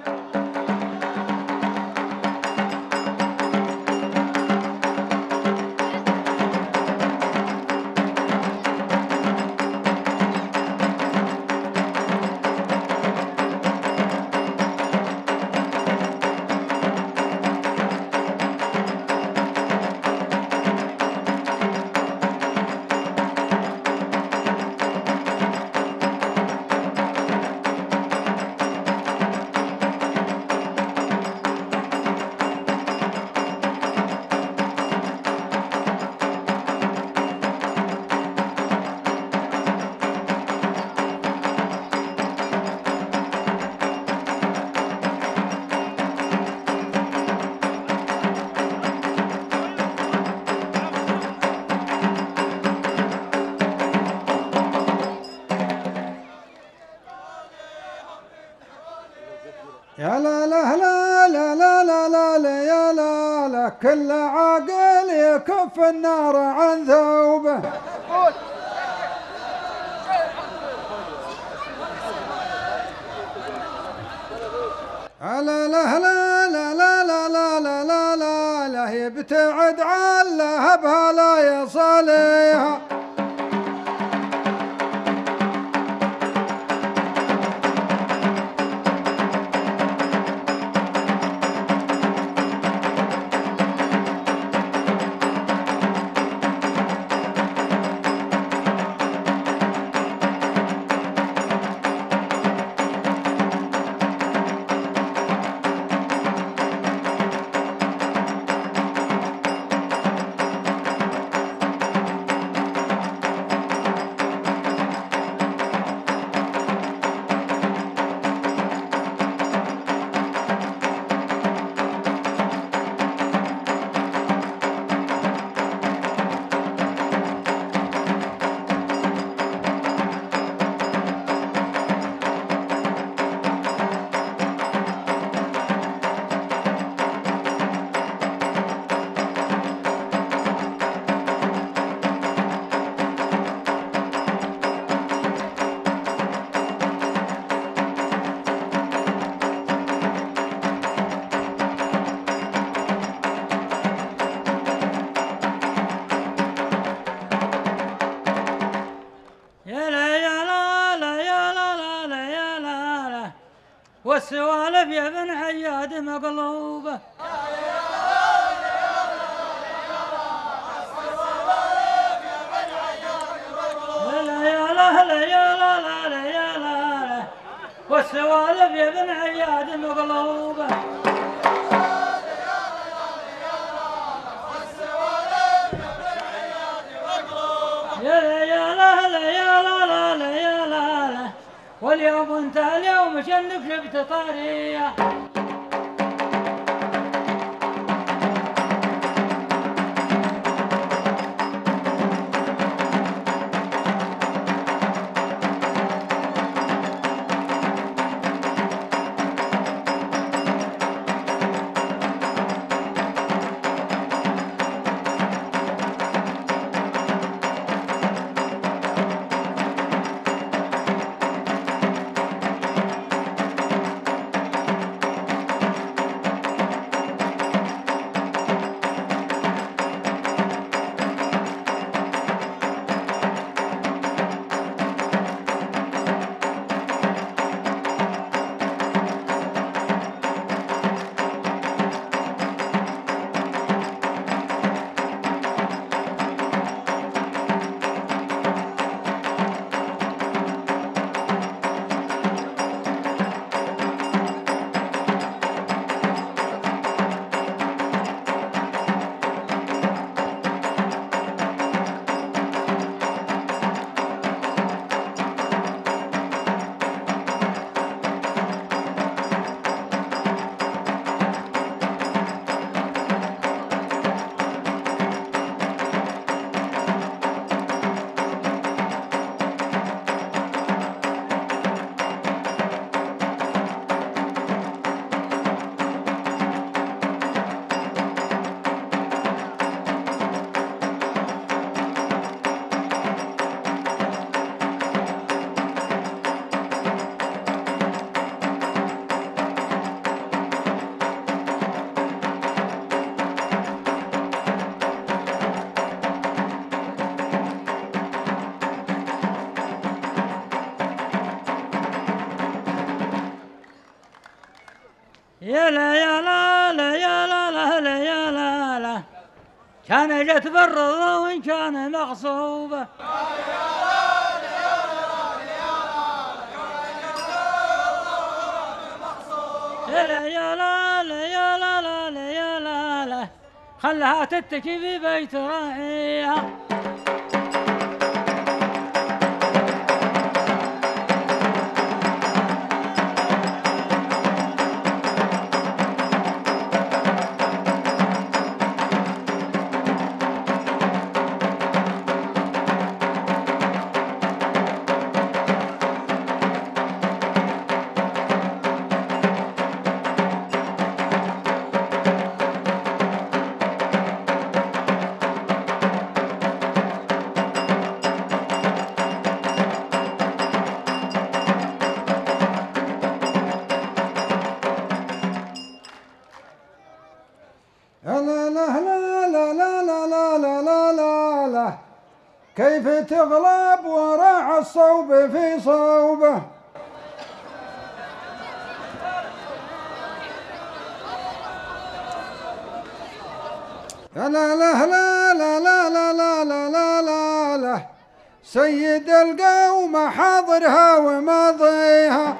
يا لا لا لا لا لا لا لا لا يا لا لا كل عاقل يكف النار عن ثوبه. لا لا لا لا لا لا لا لا لا لا لا يبتعد عن لهبها لا يصليها. والسوالف يا بن حياد مقلوبة. والسوالف يا بن حياد مقلوبة. واليوم انت اليوم شنك شفت طارية. يا لا يا لا لا يا لا لا لا يا لا لا كان جت بالرضا وإن كان مغصوبة يا لا يا لا لا يا لا لا لا يا لا لا خلها تتكي في بيت راعيها كيف تغلب وراع الصوب في صوبه لا لا لا لا لا لا لا لا لا لا لا سيد القوم حاضرها وماضيها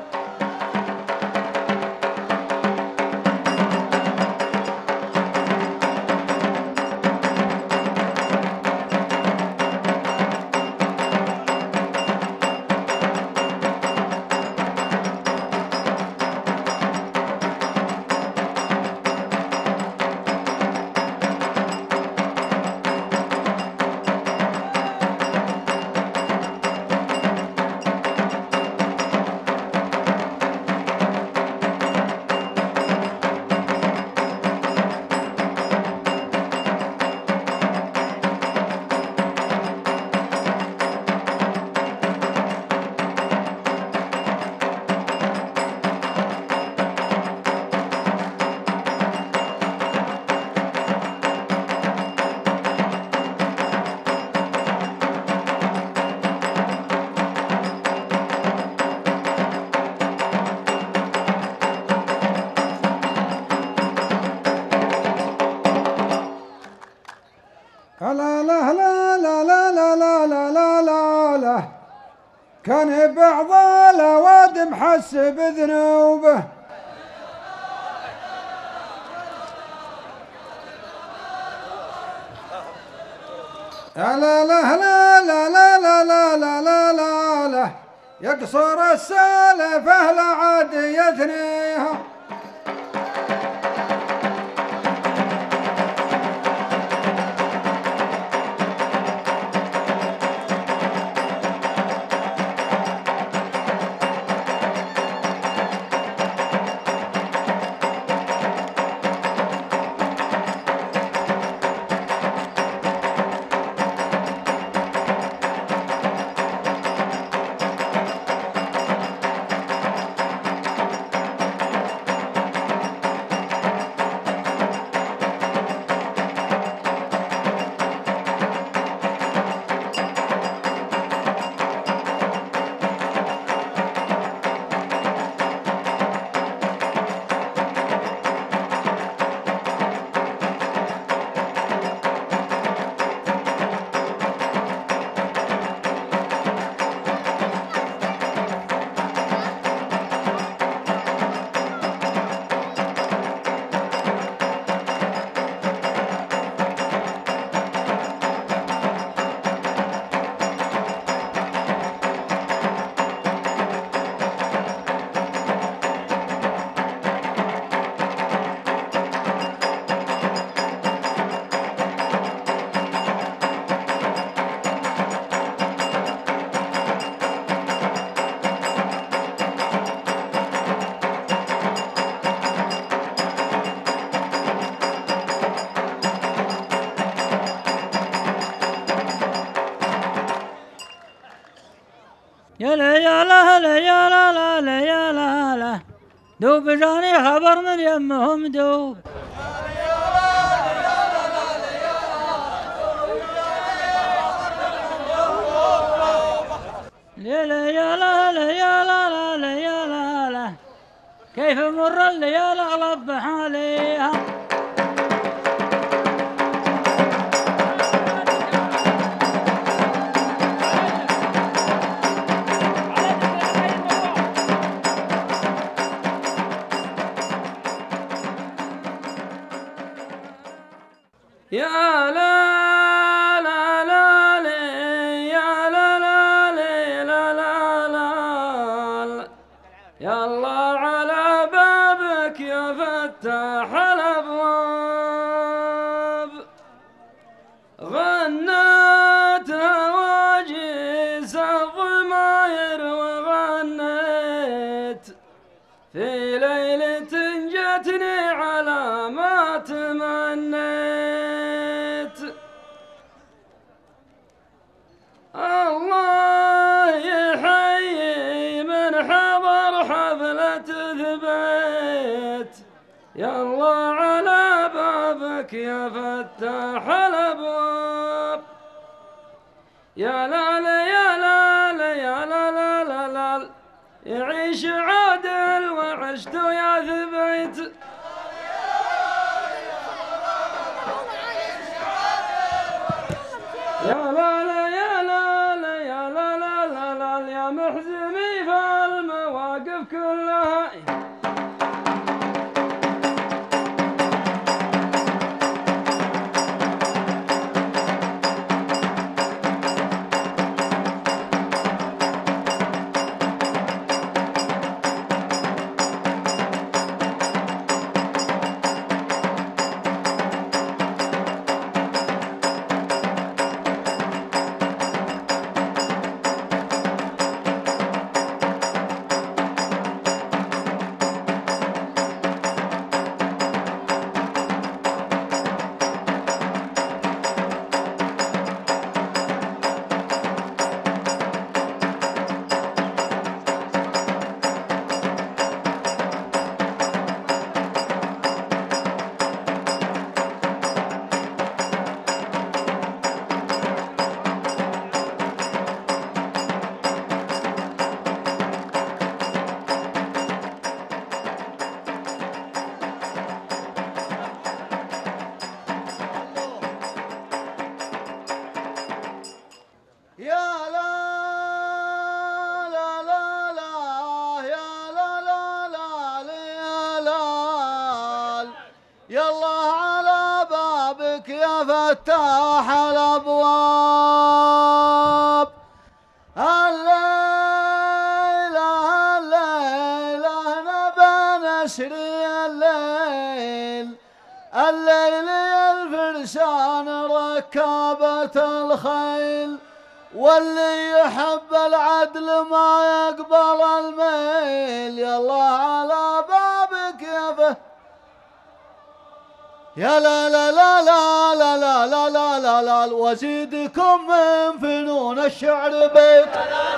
لا لا لا لا لا لا لا لا لا لا كان بعض الأواد محس بذنوبه لا لا لا لا لا لا لا لا لا لا لا يقصر السالف أهل عاد يثنيها يا لا يا لا لا يا لا لا لا يا لا لا دوب جاني خبر من يمهم دوب يا لا يا لا لا يا لا لا لا يا لا لا كيف مر الليالي اغلب بحاليها. يا لا لا لا لي يا لا لا لي لا لا لا يا الله على بابك يا فتاح الأبواب. غنت هواجيس الضماير وغنيت في ليلة جتني على ما تمنيت. الله يحيي من حضر حفلة ثبيت. يا الله على بابك يا فتاح الأبواب. يا لا لا يا لا لا يا لا لا لا لا يعيش عادل وعشت يا ثبيت. يا لا لا يا لا لا يا لا لا لا لا يا محزمي في المواقف كلها. فتاح الأبواب. الليلة الليلة نبى نسري الليل. الليل الفرسان ركابة الخيل. واللي يحب العدل ما يقبل الميل. يا الله على بابك يا فه يا لا لا لا لا لا لا لا لا لا لا وزيدكم من فنون الشعر بيت.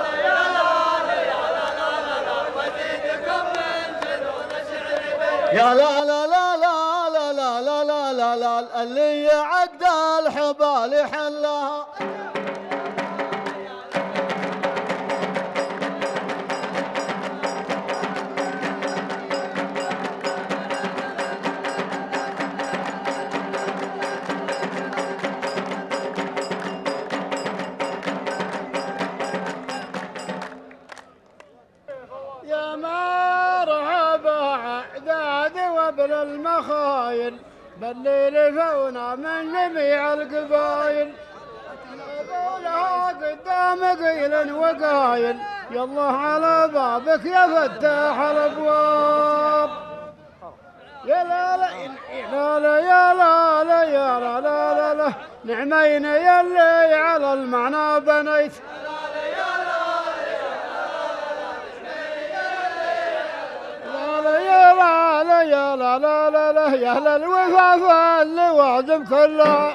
يا لا لا لا لا لا لا لا لا لا لا اللي عقد الحبال يحلها. يا مرحبا عداد وابن المخايل بالليل فونا من جميع القبايل. نقولها قدام قيل وقايل. يا الله على بابك يا فتاح الابواب. يا لا لا يا لا يا لا لا يا لا لا لا لا نعمين يا اللي على المعنى بنيت. يا لا لا لا لا يا اهل الوفاف اللي وعدم كلها.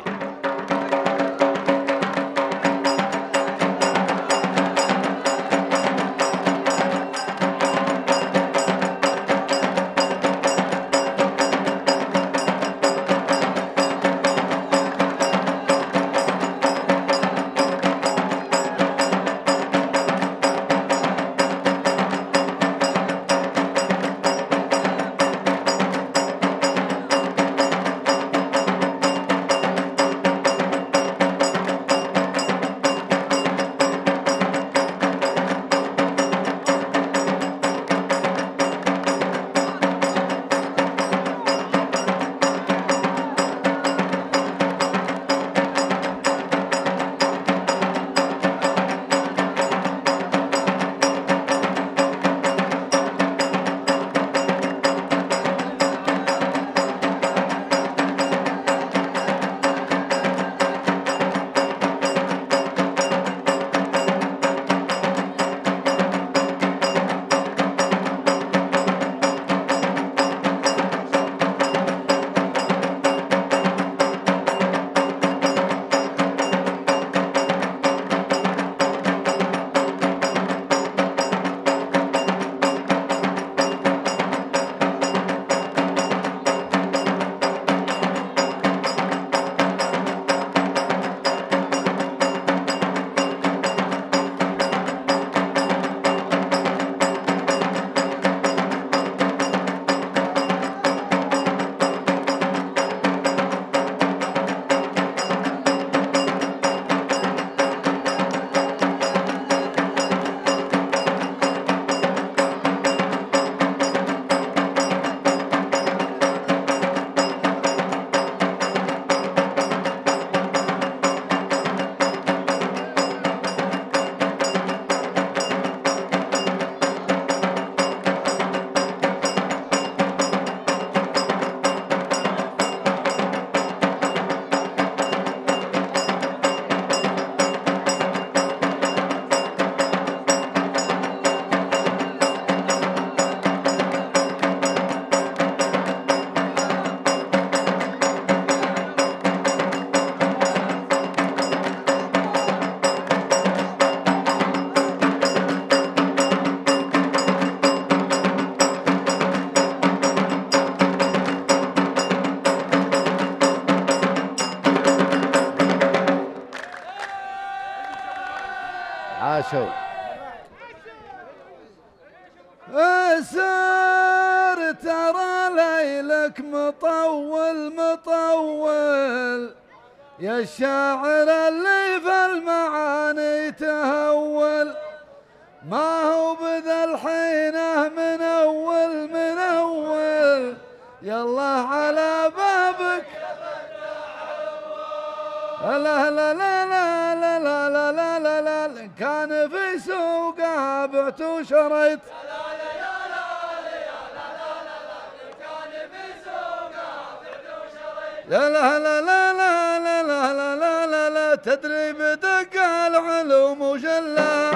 شو سر ترى ليلك مطول مطول يا الشاعر اللي في المعاني تهول ما هو بذا الحينه من اول يلا على بابك لا لا لا لا لا لا لا لا لا لا كان في سوقها بعت وشريت لا لا لا لا لا لا لا لا لا لا لا تدري بدق العلوم وجلا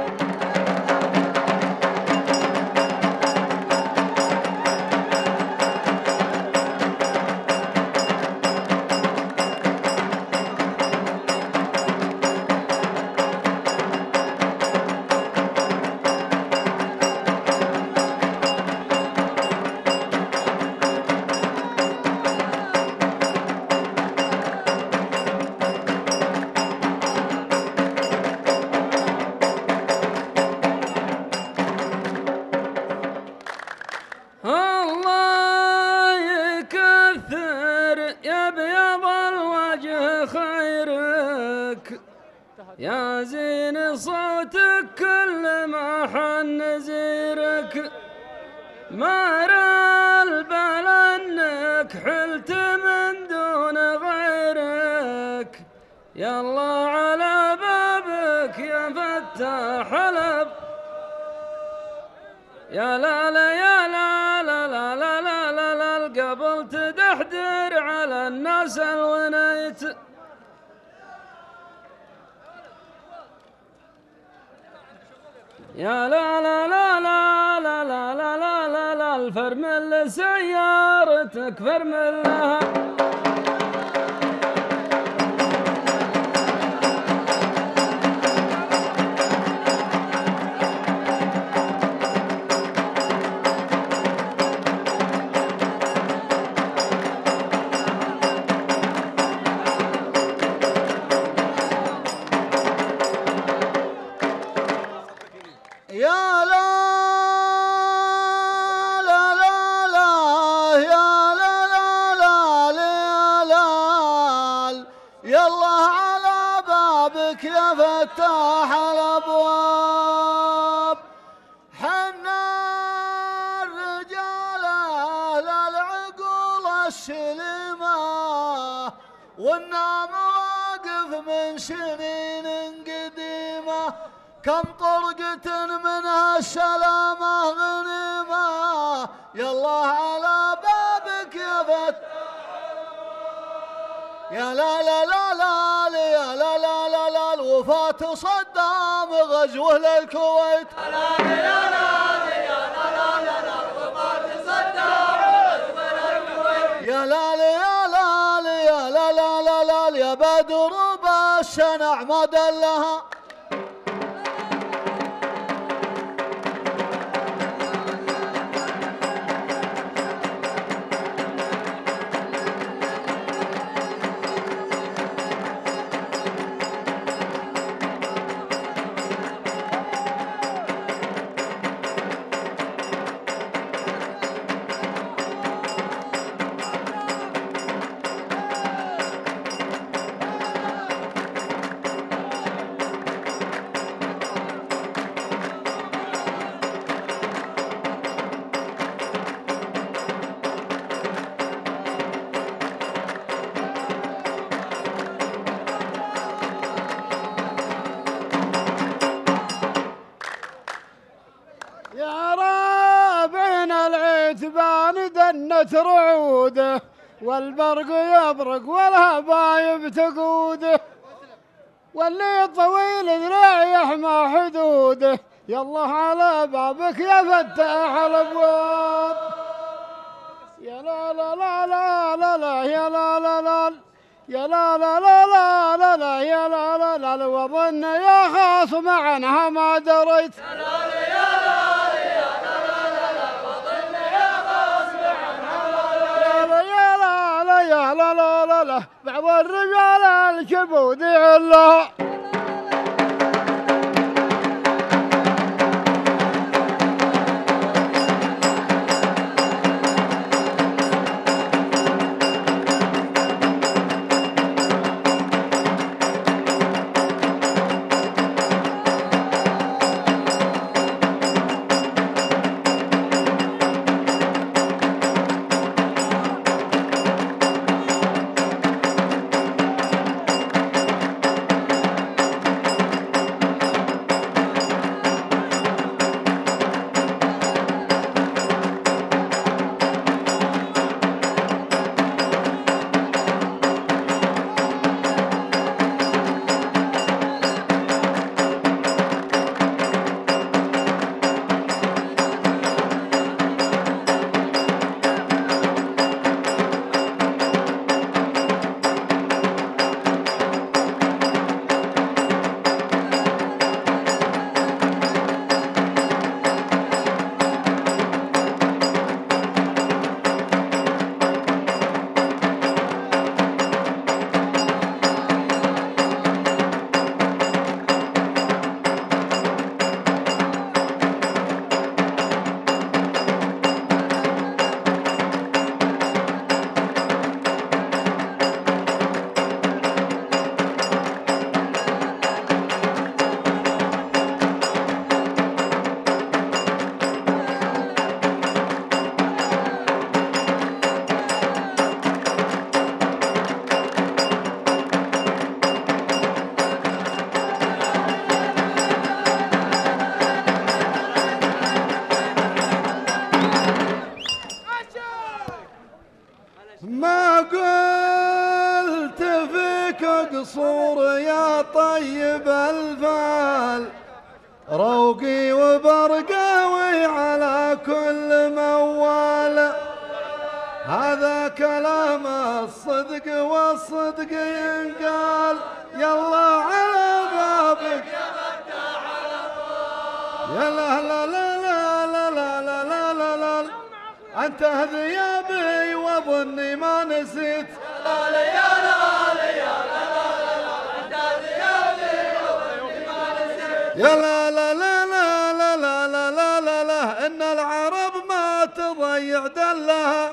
يا زين صوتك كل ما حن زيرك ما رى البال انك حلت من دون غيرك يلا على بابك يا فتاح الاب يا لا لا يا لا لا لا لا لا لا لا قبل تدحدر على الناس الونيت يا لا لا لا لا لا لا لا لا لا لا الفرمل سيارتك فرملها فتاح الابواب حنا الرجال للعقول السليمه والنام واقف من سنين قديمه كم طرقة منها السلامه غنيمه يلا على بابك يا فتاح يا لا لا لا لا يا لا لا لا لا الوفاة صدام غزوه للكويت يا لا لا لا لا الوفاة صدام غزوه للكويت يا لا لا يا لا لا لا لا يا بدر بالشنع ما دلها دنت رعوده والبرق يبرق والهبايب تقوده واللي طويل ذراع يحمى حدوده يلا على بابك يا فتاح الابواب يا لا لا لا لا لا لا يا لا لا لا يا لا لا لا لا لا لا يا لا لا لا لا وظن يا خاصم عنها ما دريت يا لا لا لا لا بعض الرجال الكبود يعلها ما قلت فيك قصور يا طيب الفال، روقي وبرقاوي على كل موال. هذا كلام الصدق والصدق ينقال، يلا على بابك يا لا لا لا لا لا لا لا لا لا. انت ثيابي واظني ما نسيت، يا لا يا لا يا لا لا انت ثيابي واظني ما نسيت. يا لا لا لا لا لا لا لا لا لا لا. ان العرب ما تضيع دلها.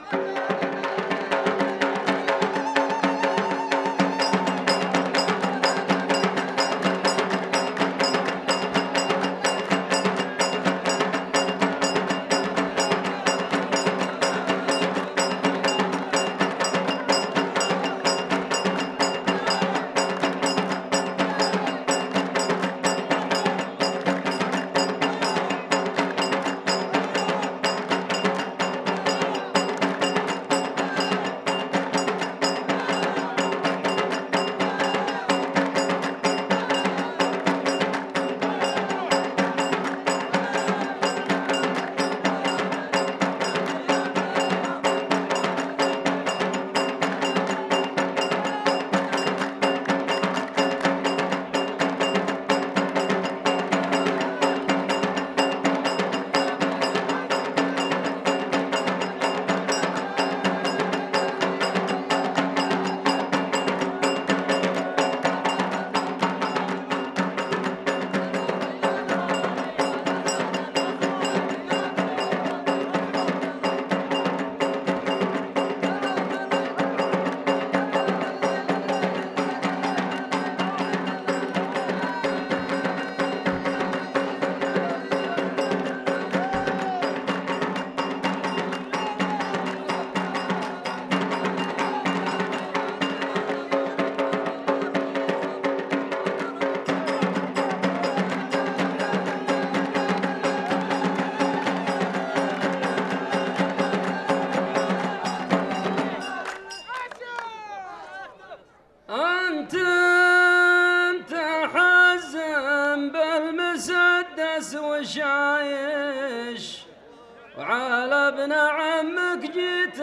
وشايش وعلى ابن عمك جيت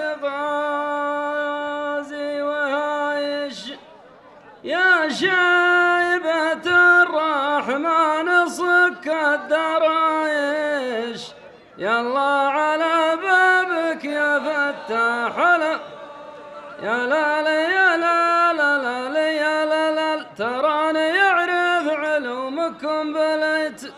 غازي وهايش. يا شايبة الرحمن صك الدرايش، يلا على بابك يا فتاح يا لا يا لا لا لا يا لا لا. تراني يعرف علومكم بليت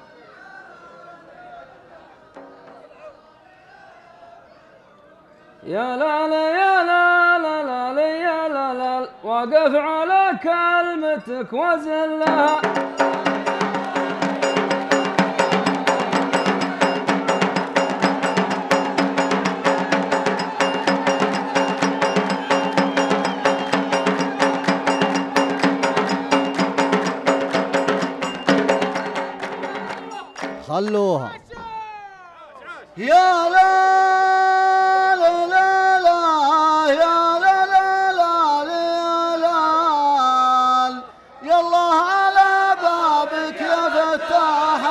يا لا لا يا لا لا لا لا يا لا لا. وقف على كلمتك وزلها. خلوها يا لا لا لا لا يا لا لا لا لا يا الله على بابك يا فتاح.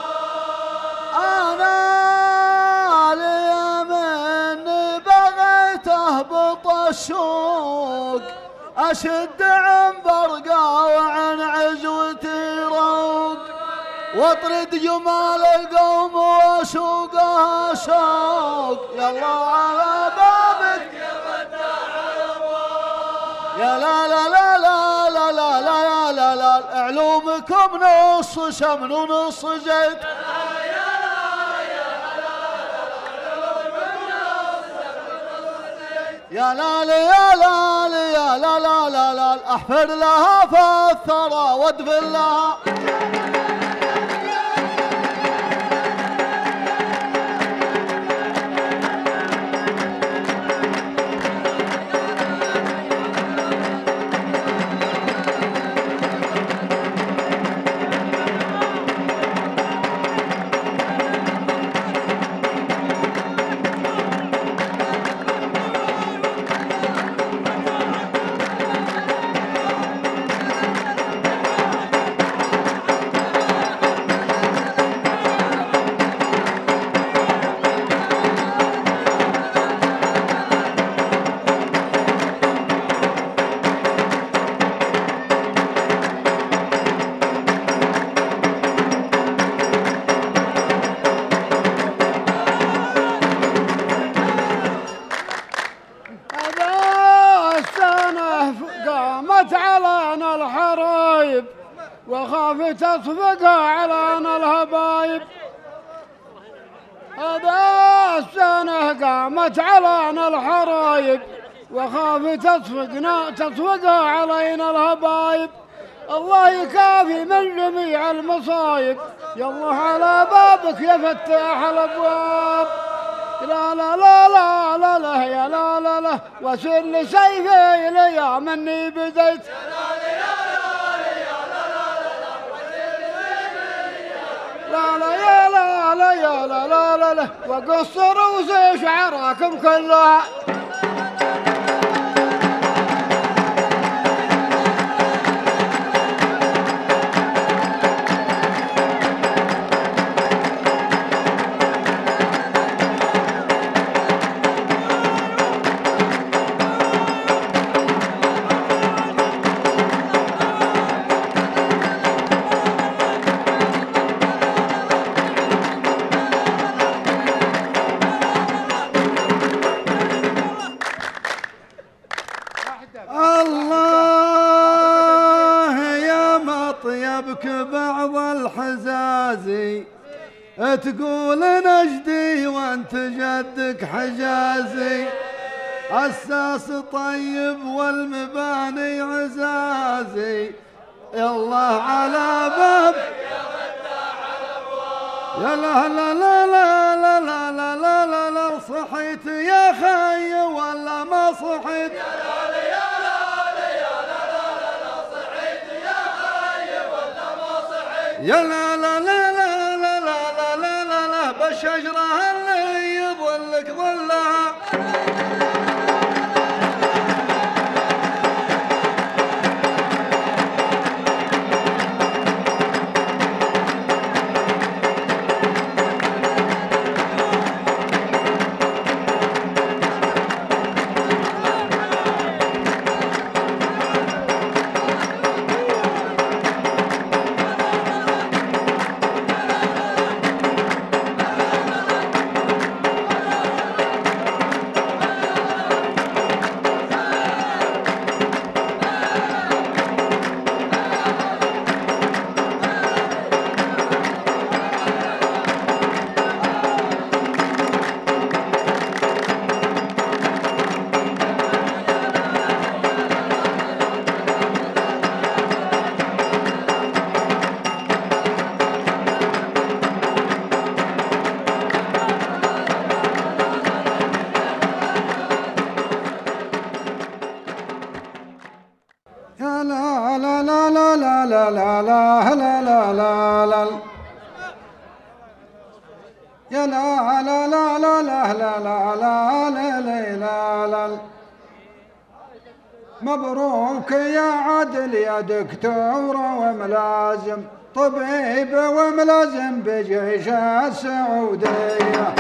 انا لي مني بغيت اهبط الشوق، اشد عن برقا وعن عزوتي روق، واطرد جمال القوم واشوقها شوق. يا الله على بابك يا فتاح الابواب. يا لا لا لا لا لا لا لا يا لا لا. علومكم نص شمن ونص زيت. يا لا لا يا لا لا يا لا لا لا لا. احفر لها في الثرى وادفن لها. وخاف تصفق علينا الهبايب. هذا السنة قامت علينا الحرايب وخاف تصفق علينا الهبايب. الله يكافي من جميع المصايب. يالله على بابك يا فتاح الابواب. لا لا لا لا لا لا يا لا لا لا وسر سيفي ليا مني بديت. لا لا يا لا لا يا لا لا لا لا وقصر وزي شعراكم كلها. بعض الحزازي تقول نجدي وانت جدك حجازي. اساس طيب والمباني عزازي. يالله على باب يا لا لا لا لا لا لا لا لا لا لا صحيت يا خي ولا ما صحيت. يا لا لا لا لا لا لا لا لا لا بالشجرة اللي يظلك ظلها. لا لا لا لا لا لا لا يا لا لا لا لا لا لا لا لا لا لا لا. مبروك يا عدل يا دكتور وملازم طبيب وملازم بجيش السعودية.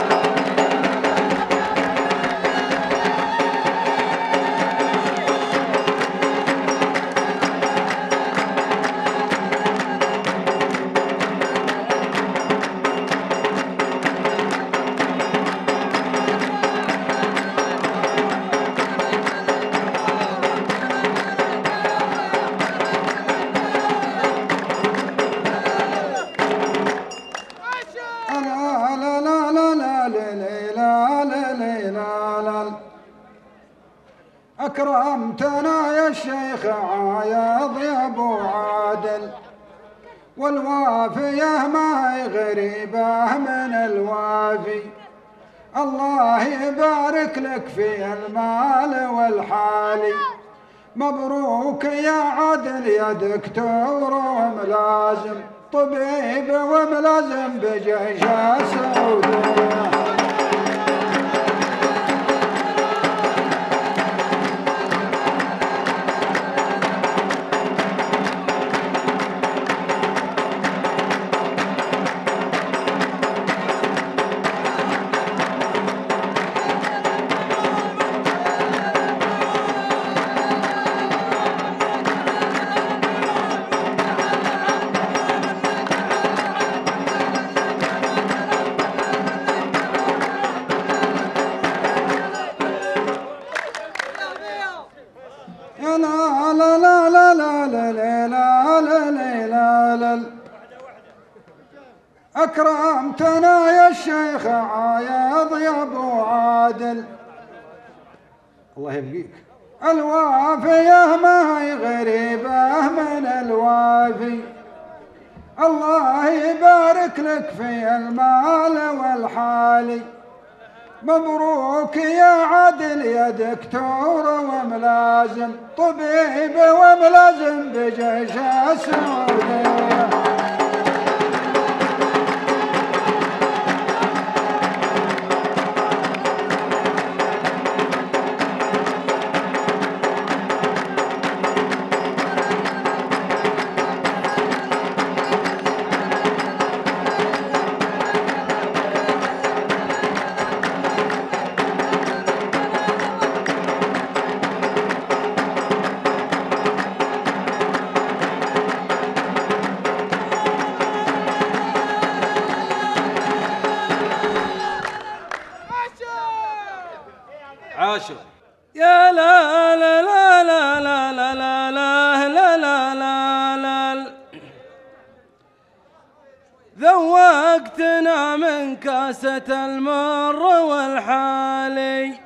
أكرمتنا يا الشيخ عايض يا أبو عادل والوافية ما هي غريبة من الوافي. الله يبارك لك في المال والحالي. مبروك يا عادل يا دكتور وملازم طبيب وملازم بجيش السعودية. أكرمتنا يا الشيخ عايض يا أبو عادل، الله يبقيك. الوافية ما هي غريبة من الوافي، الله يبارك لك في المال والحالي. مبروك يا عادل يا دكتور وملازم، طبيب وملازم بجيش السعودية. عاشر. يا لا لا لا لا لا لا لا لا لا لا لا لا، ذوقتنا من كاسة المر والحالي.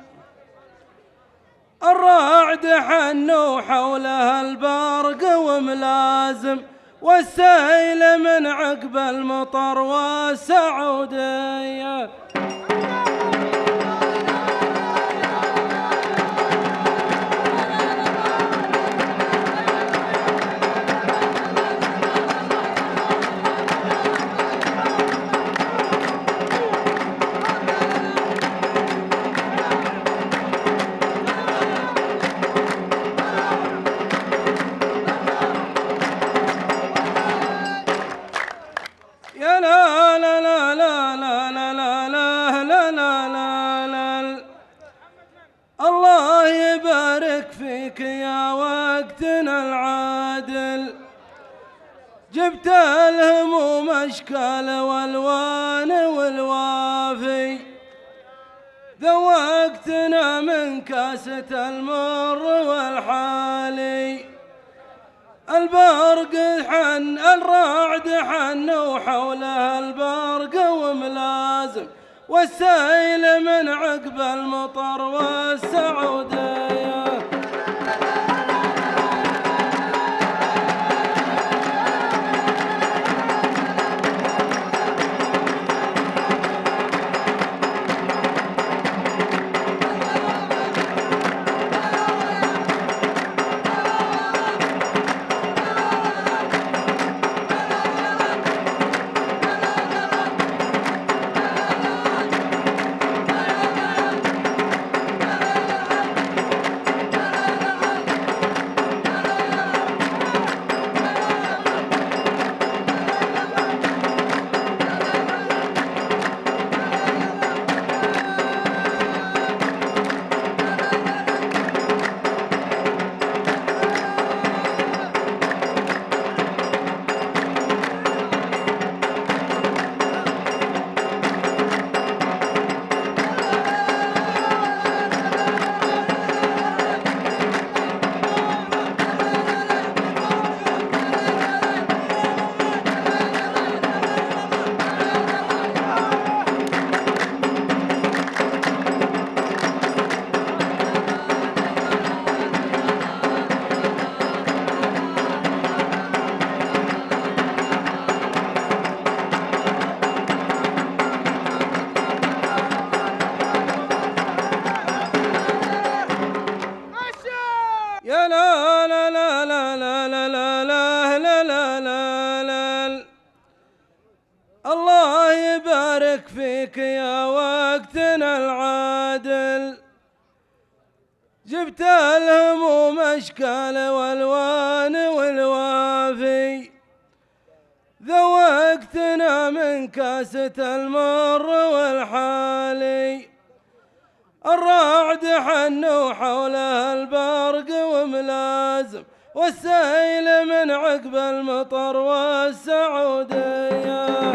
الرعد حنو حولها البرق وملازم، والسيل من عقب المطر والسعودية. يا لا لا لا لا لا لا لا لا لا لا لا، الله يبارك فيك يا وقتنا العادل. جبت الهموم اشكال والوان والوافي، ذوقتنا من كاسة المر والحالي. البرق حن الرعد حن وحولها البرق وملازم، والسيل من عقب المطر والسعودية. يا لا لا لا لا لا لا لا لا لا لا لا، الله يبارك فيك يا وقتنا العادل. جبت الهموم اشكال والوان والوافي، ذوقتنا من كاسة المر والحالي. الرعد حن وحولها البرق وملازم، والسيل من عقب المطر والسعودية.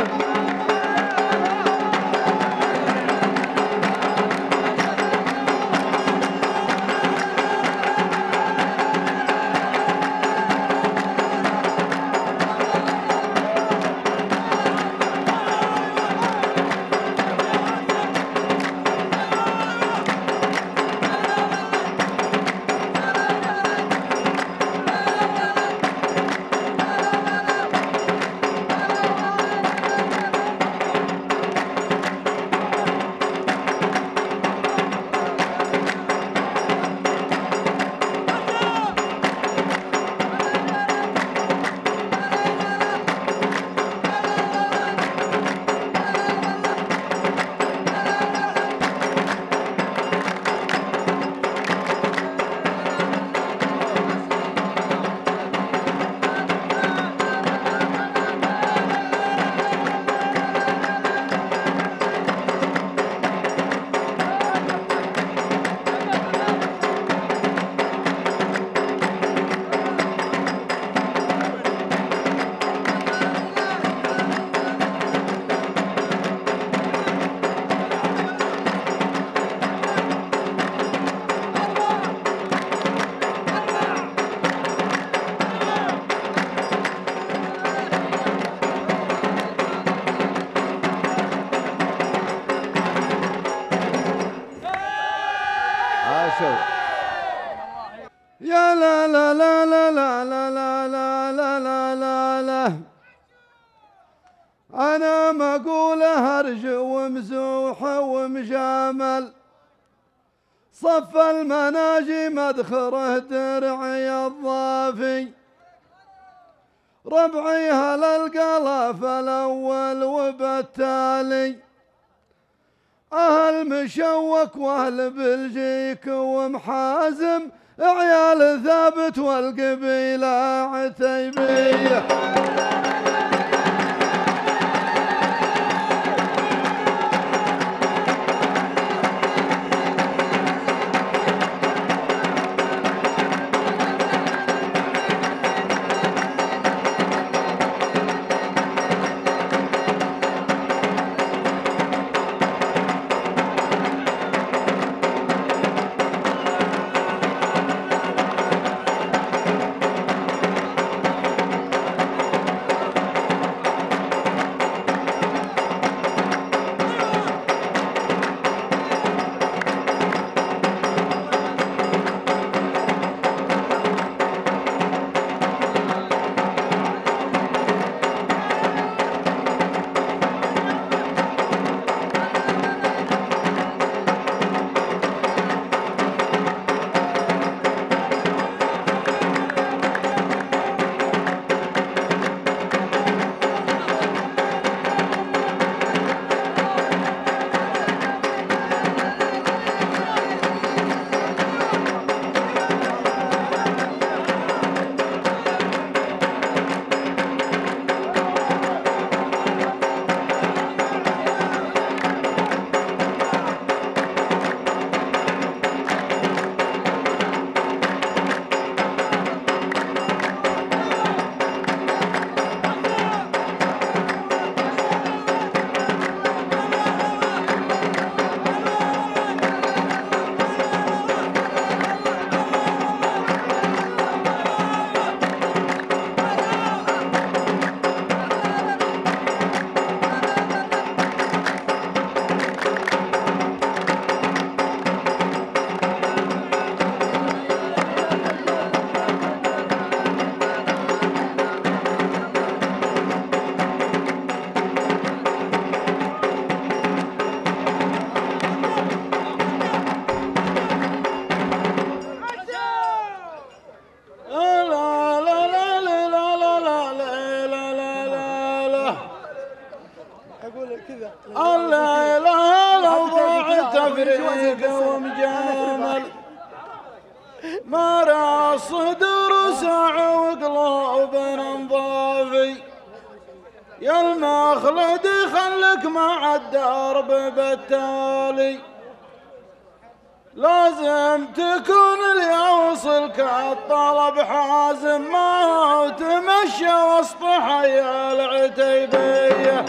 يا لا لا لا لا لا لا لا لا لا لا لا لا أنا مقولة هرج ومزوح ومجامل صف المناجي مدخره درعي الضافي ربعي هل القلاف الأول وبالتالي أهل مشوك وأهل بلجيك ومحازم عيال ثابت والقبيلة عتيبية الله لو ضاع تفريق ومجامل ما راى صدور ساع وقلوب انضافي يا المخلد خلك مع الدرب بالتالي لازم تكون ليوصلك الطلب حازم ما تمشى وسط حي العتيبيه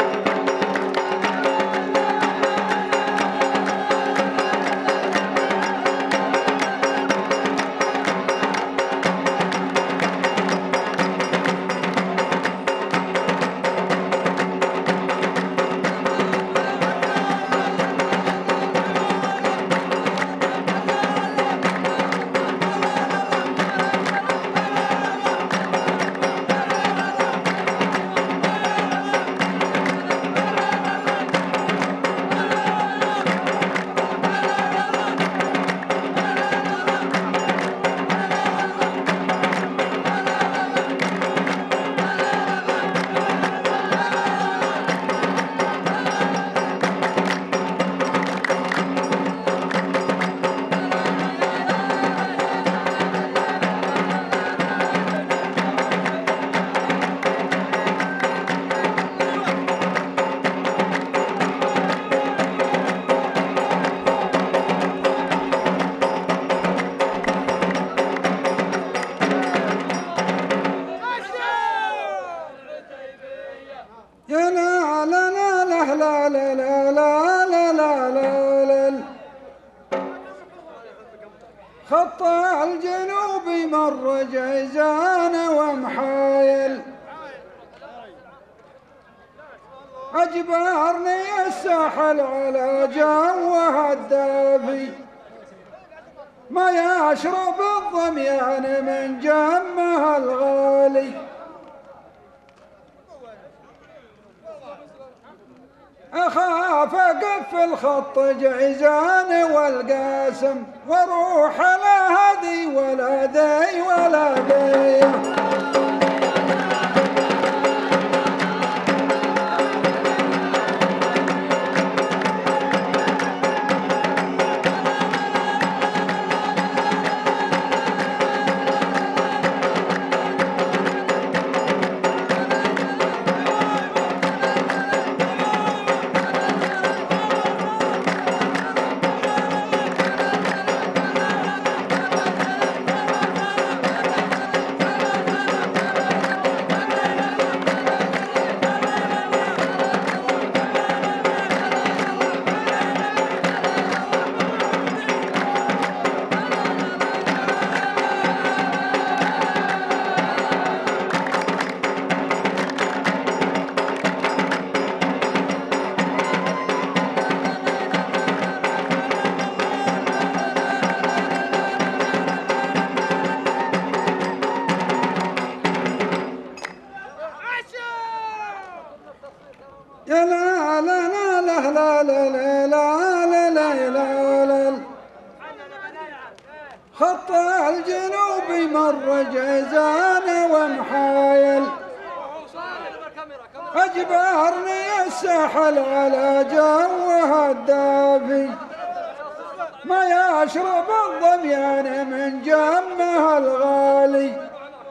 خط الجنوب مر جيزان ومحايل أجبرني الساحل على جوه الدافي ما يشرب الظميان من جمه الغالي. أخاف أقف الخط جيزان والقاسم واروح لا هذي ولا ذي ولا ذي. يا لا لا لا لا لا لا لا لا لا لا. خط الجنوب مر جيزان ومحايل أجبرني الساحل على جوها الدافي. ما يشرب الظميان من جمه الغالي.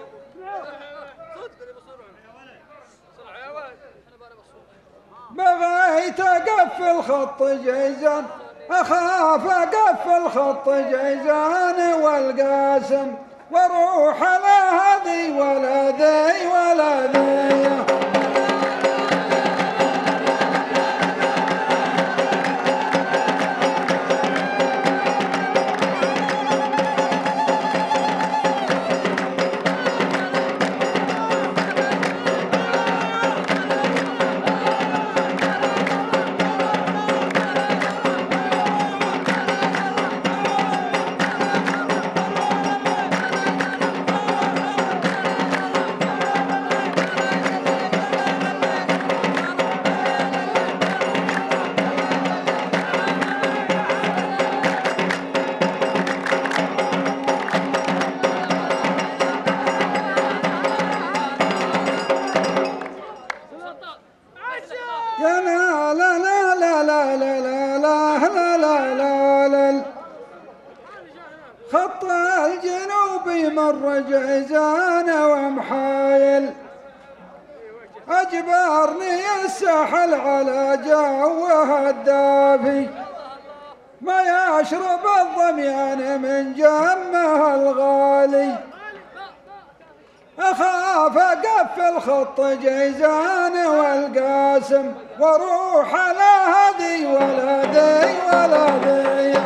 بغيت أقف الخط جيزان أخاف أقف الخط جيزان والقاسم واروح لا هذي ولا ذي ولا ذي. يا لا لا لا لا لا لا لا لا لا لا لا. خط الجنوب مر جيزان ومحايل أجبرني الساحل على جوها الدافي. ما يشرب الظميان من جمه الغالي. أخاف أقف الخط جيزان والقاسم واروح لا هذي ولا ذي ولا ذي.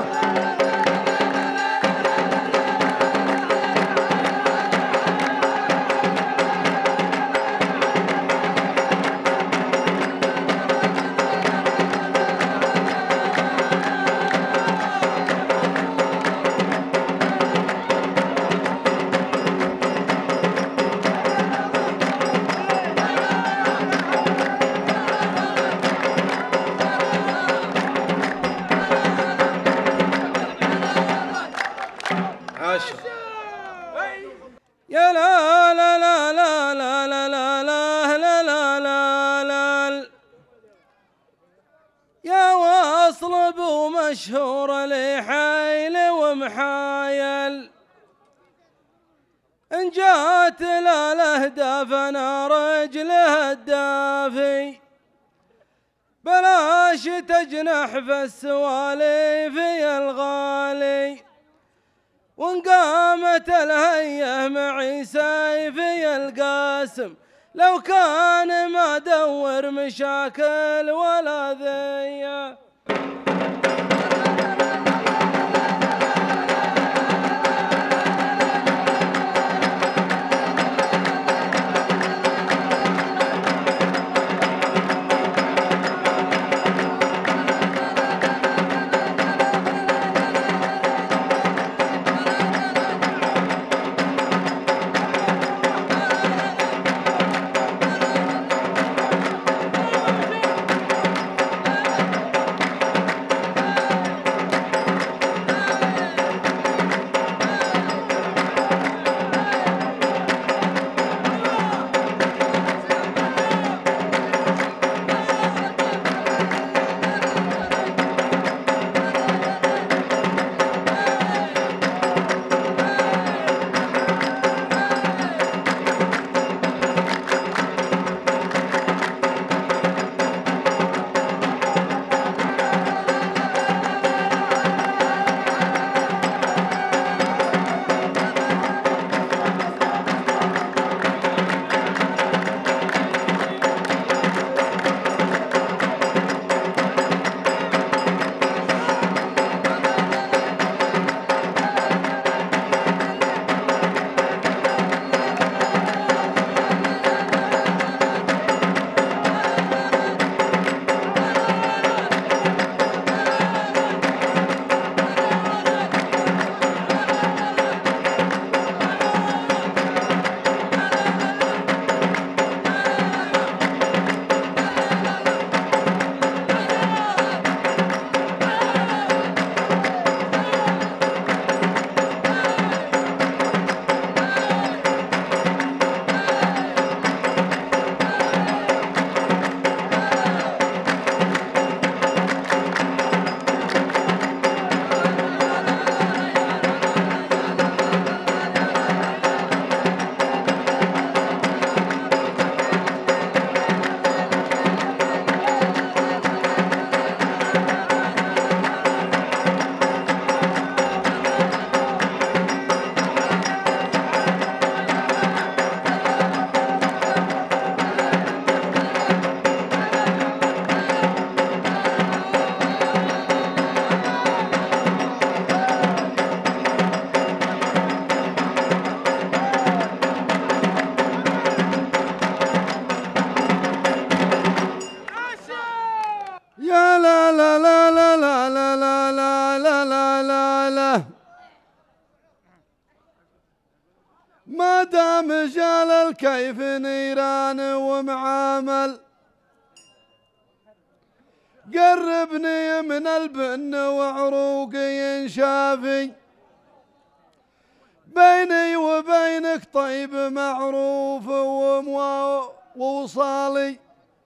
يا لا لا لا لا لا لا لا لا لا لا لا. يا واصلب ومشهور لحيل ومحايل إن جات لا الأهداف أنا رجله الدافي. بلاش تجنح في السواليف يا الغالي وان قامت الهيه معي سيفي القاسم لو كان ما دور مشاكل ولا ذي. ما دام جال الكيف نيران ومعامل قربني من البن وعروقي شافي بيني وبينك طيب معروف ووصالي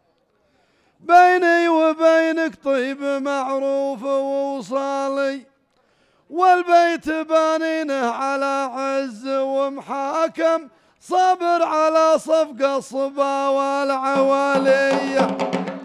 بيني وبينك طيب معروف ووصالي والبيت بانينه على عز ومحاكم صبر على صفق الصبا والعوالية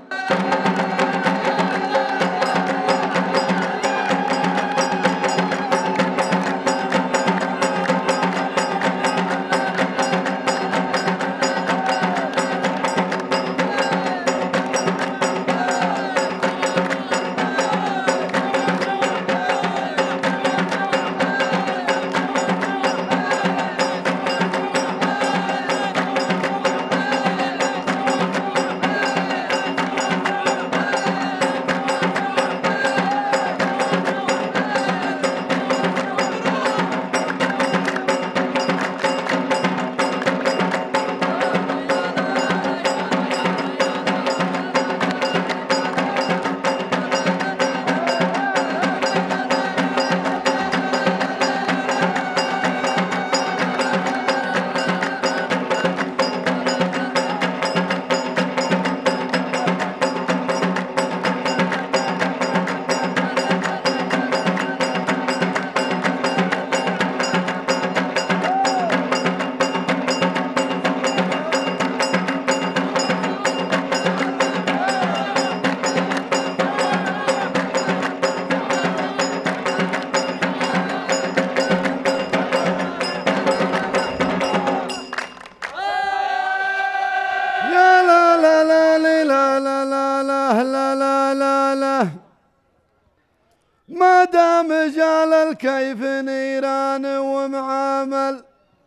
ما دام جال الكيف نيران ومعامل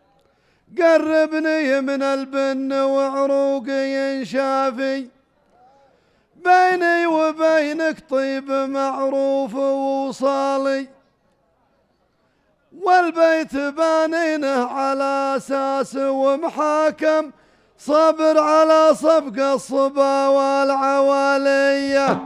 قربني من البن وعروقي شافي بيني وبينك طيب معروف ووصالي والبيت بانينه على اساس ومحاكم صبر على صفق الصبا والعوالية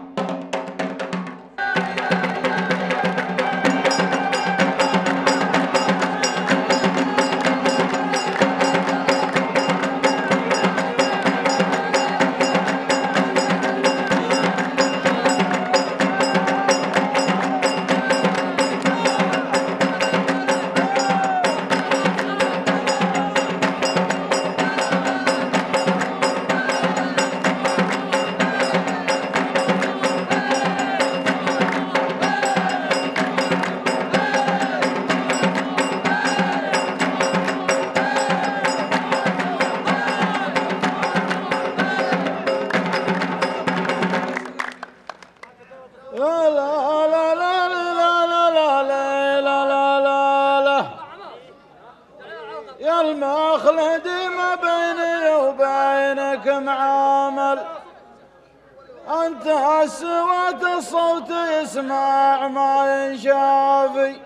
يا المخلد ما بيني وبينك معامل أنت أصوات الصوت يسمع ما ينشافي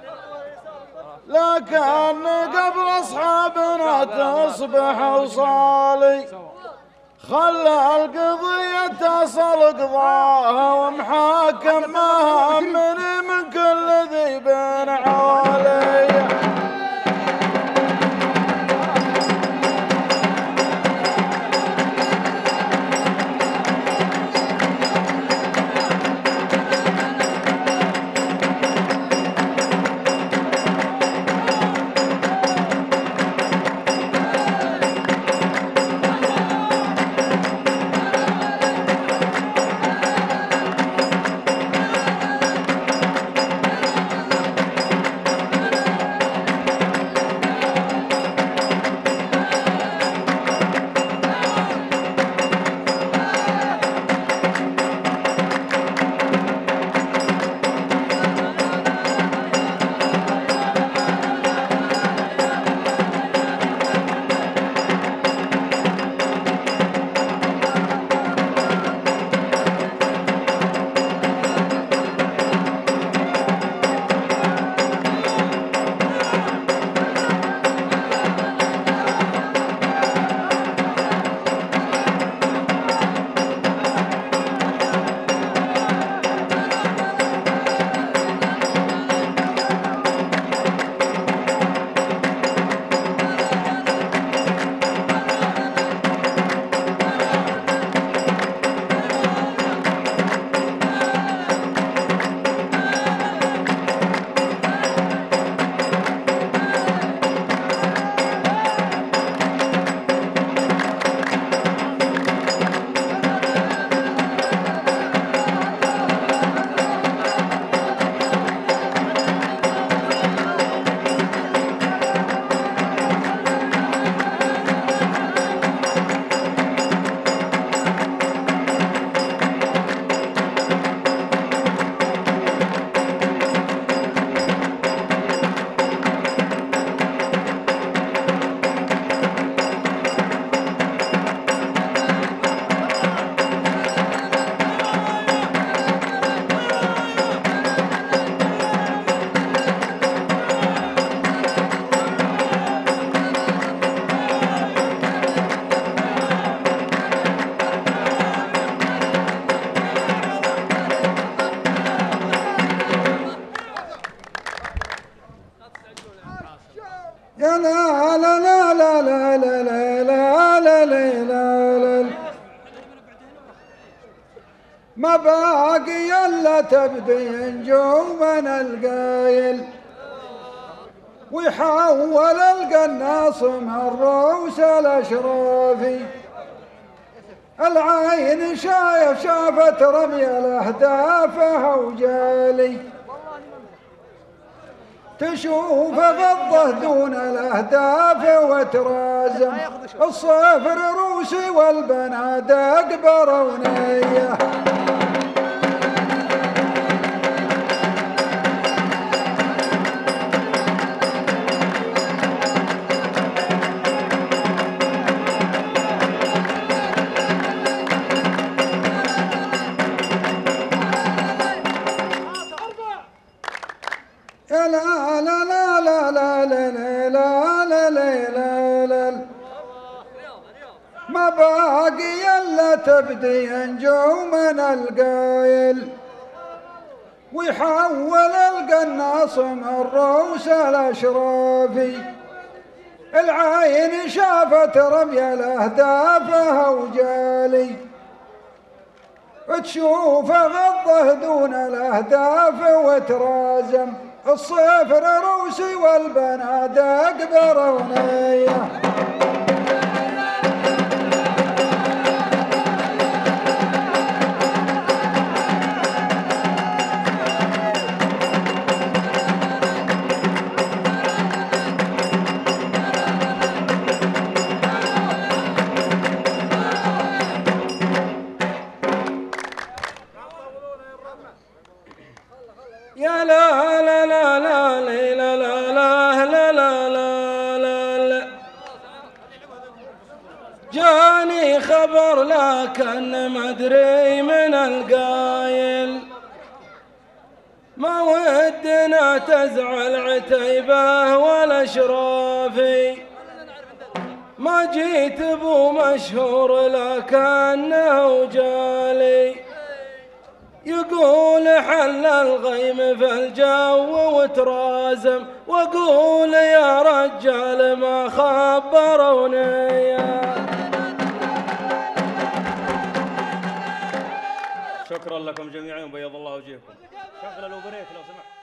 لكن قبل أصحابنا تصبح وصالي خلى القضية تصل قضاها ومحاكم ما همني من كل ذي بين عوالي يا لا لا لا لا لا لا لا لا لا لا ما باقي الا تبدي نجومنا القايل ويحول القناص من رؤوس الاشرافي العين شافت رمي الاهداف وجالي تشوف غضه دون الاهداف وترازم الصفر روسي والبنادق برونيه لا لا لا لا لا لا لا لا لا ما باقي الا تبدي نجومنا القايل ويحول القناص من رؤوس الاشرافي العين شافت رمي الاهداف وجالي تشوف غضه دون الاهداف وترازم الصفر روسي والبنادق برونيه يا لا لا لا لا لا لا لا لا لا لا لا جاني خبر لكن ما ادري من القايل ما ودنا تزعل عتيبه ولا شرافي ما جيت بو مشهور لكنه جالي يقول حل الغيم في الجو وترازم واقول يا رجال ما خبروني. شكرا لكم جميعا وبيض الله وجهكم. شغل الاوبريت لو سمحت.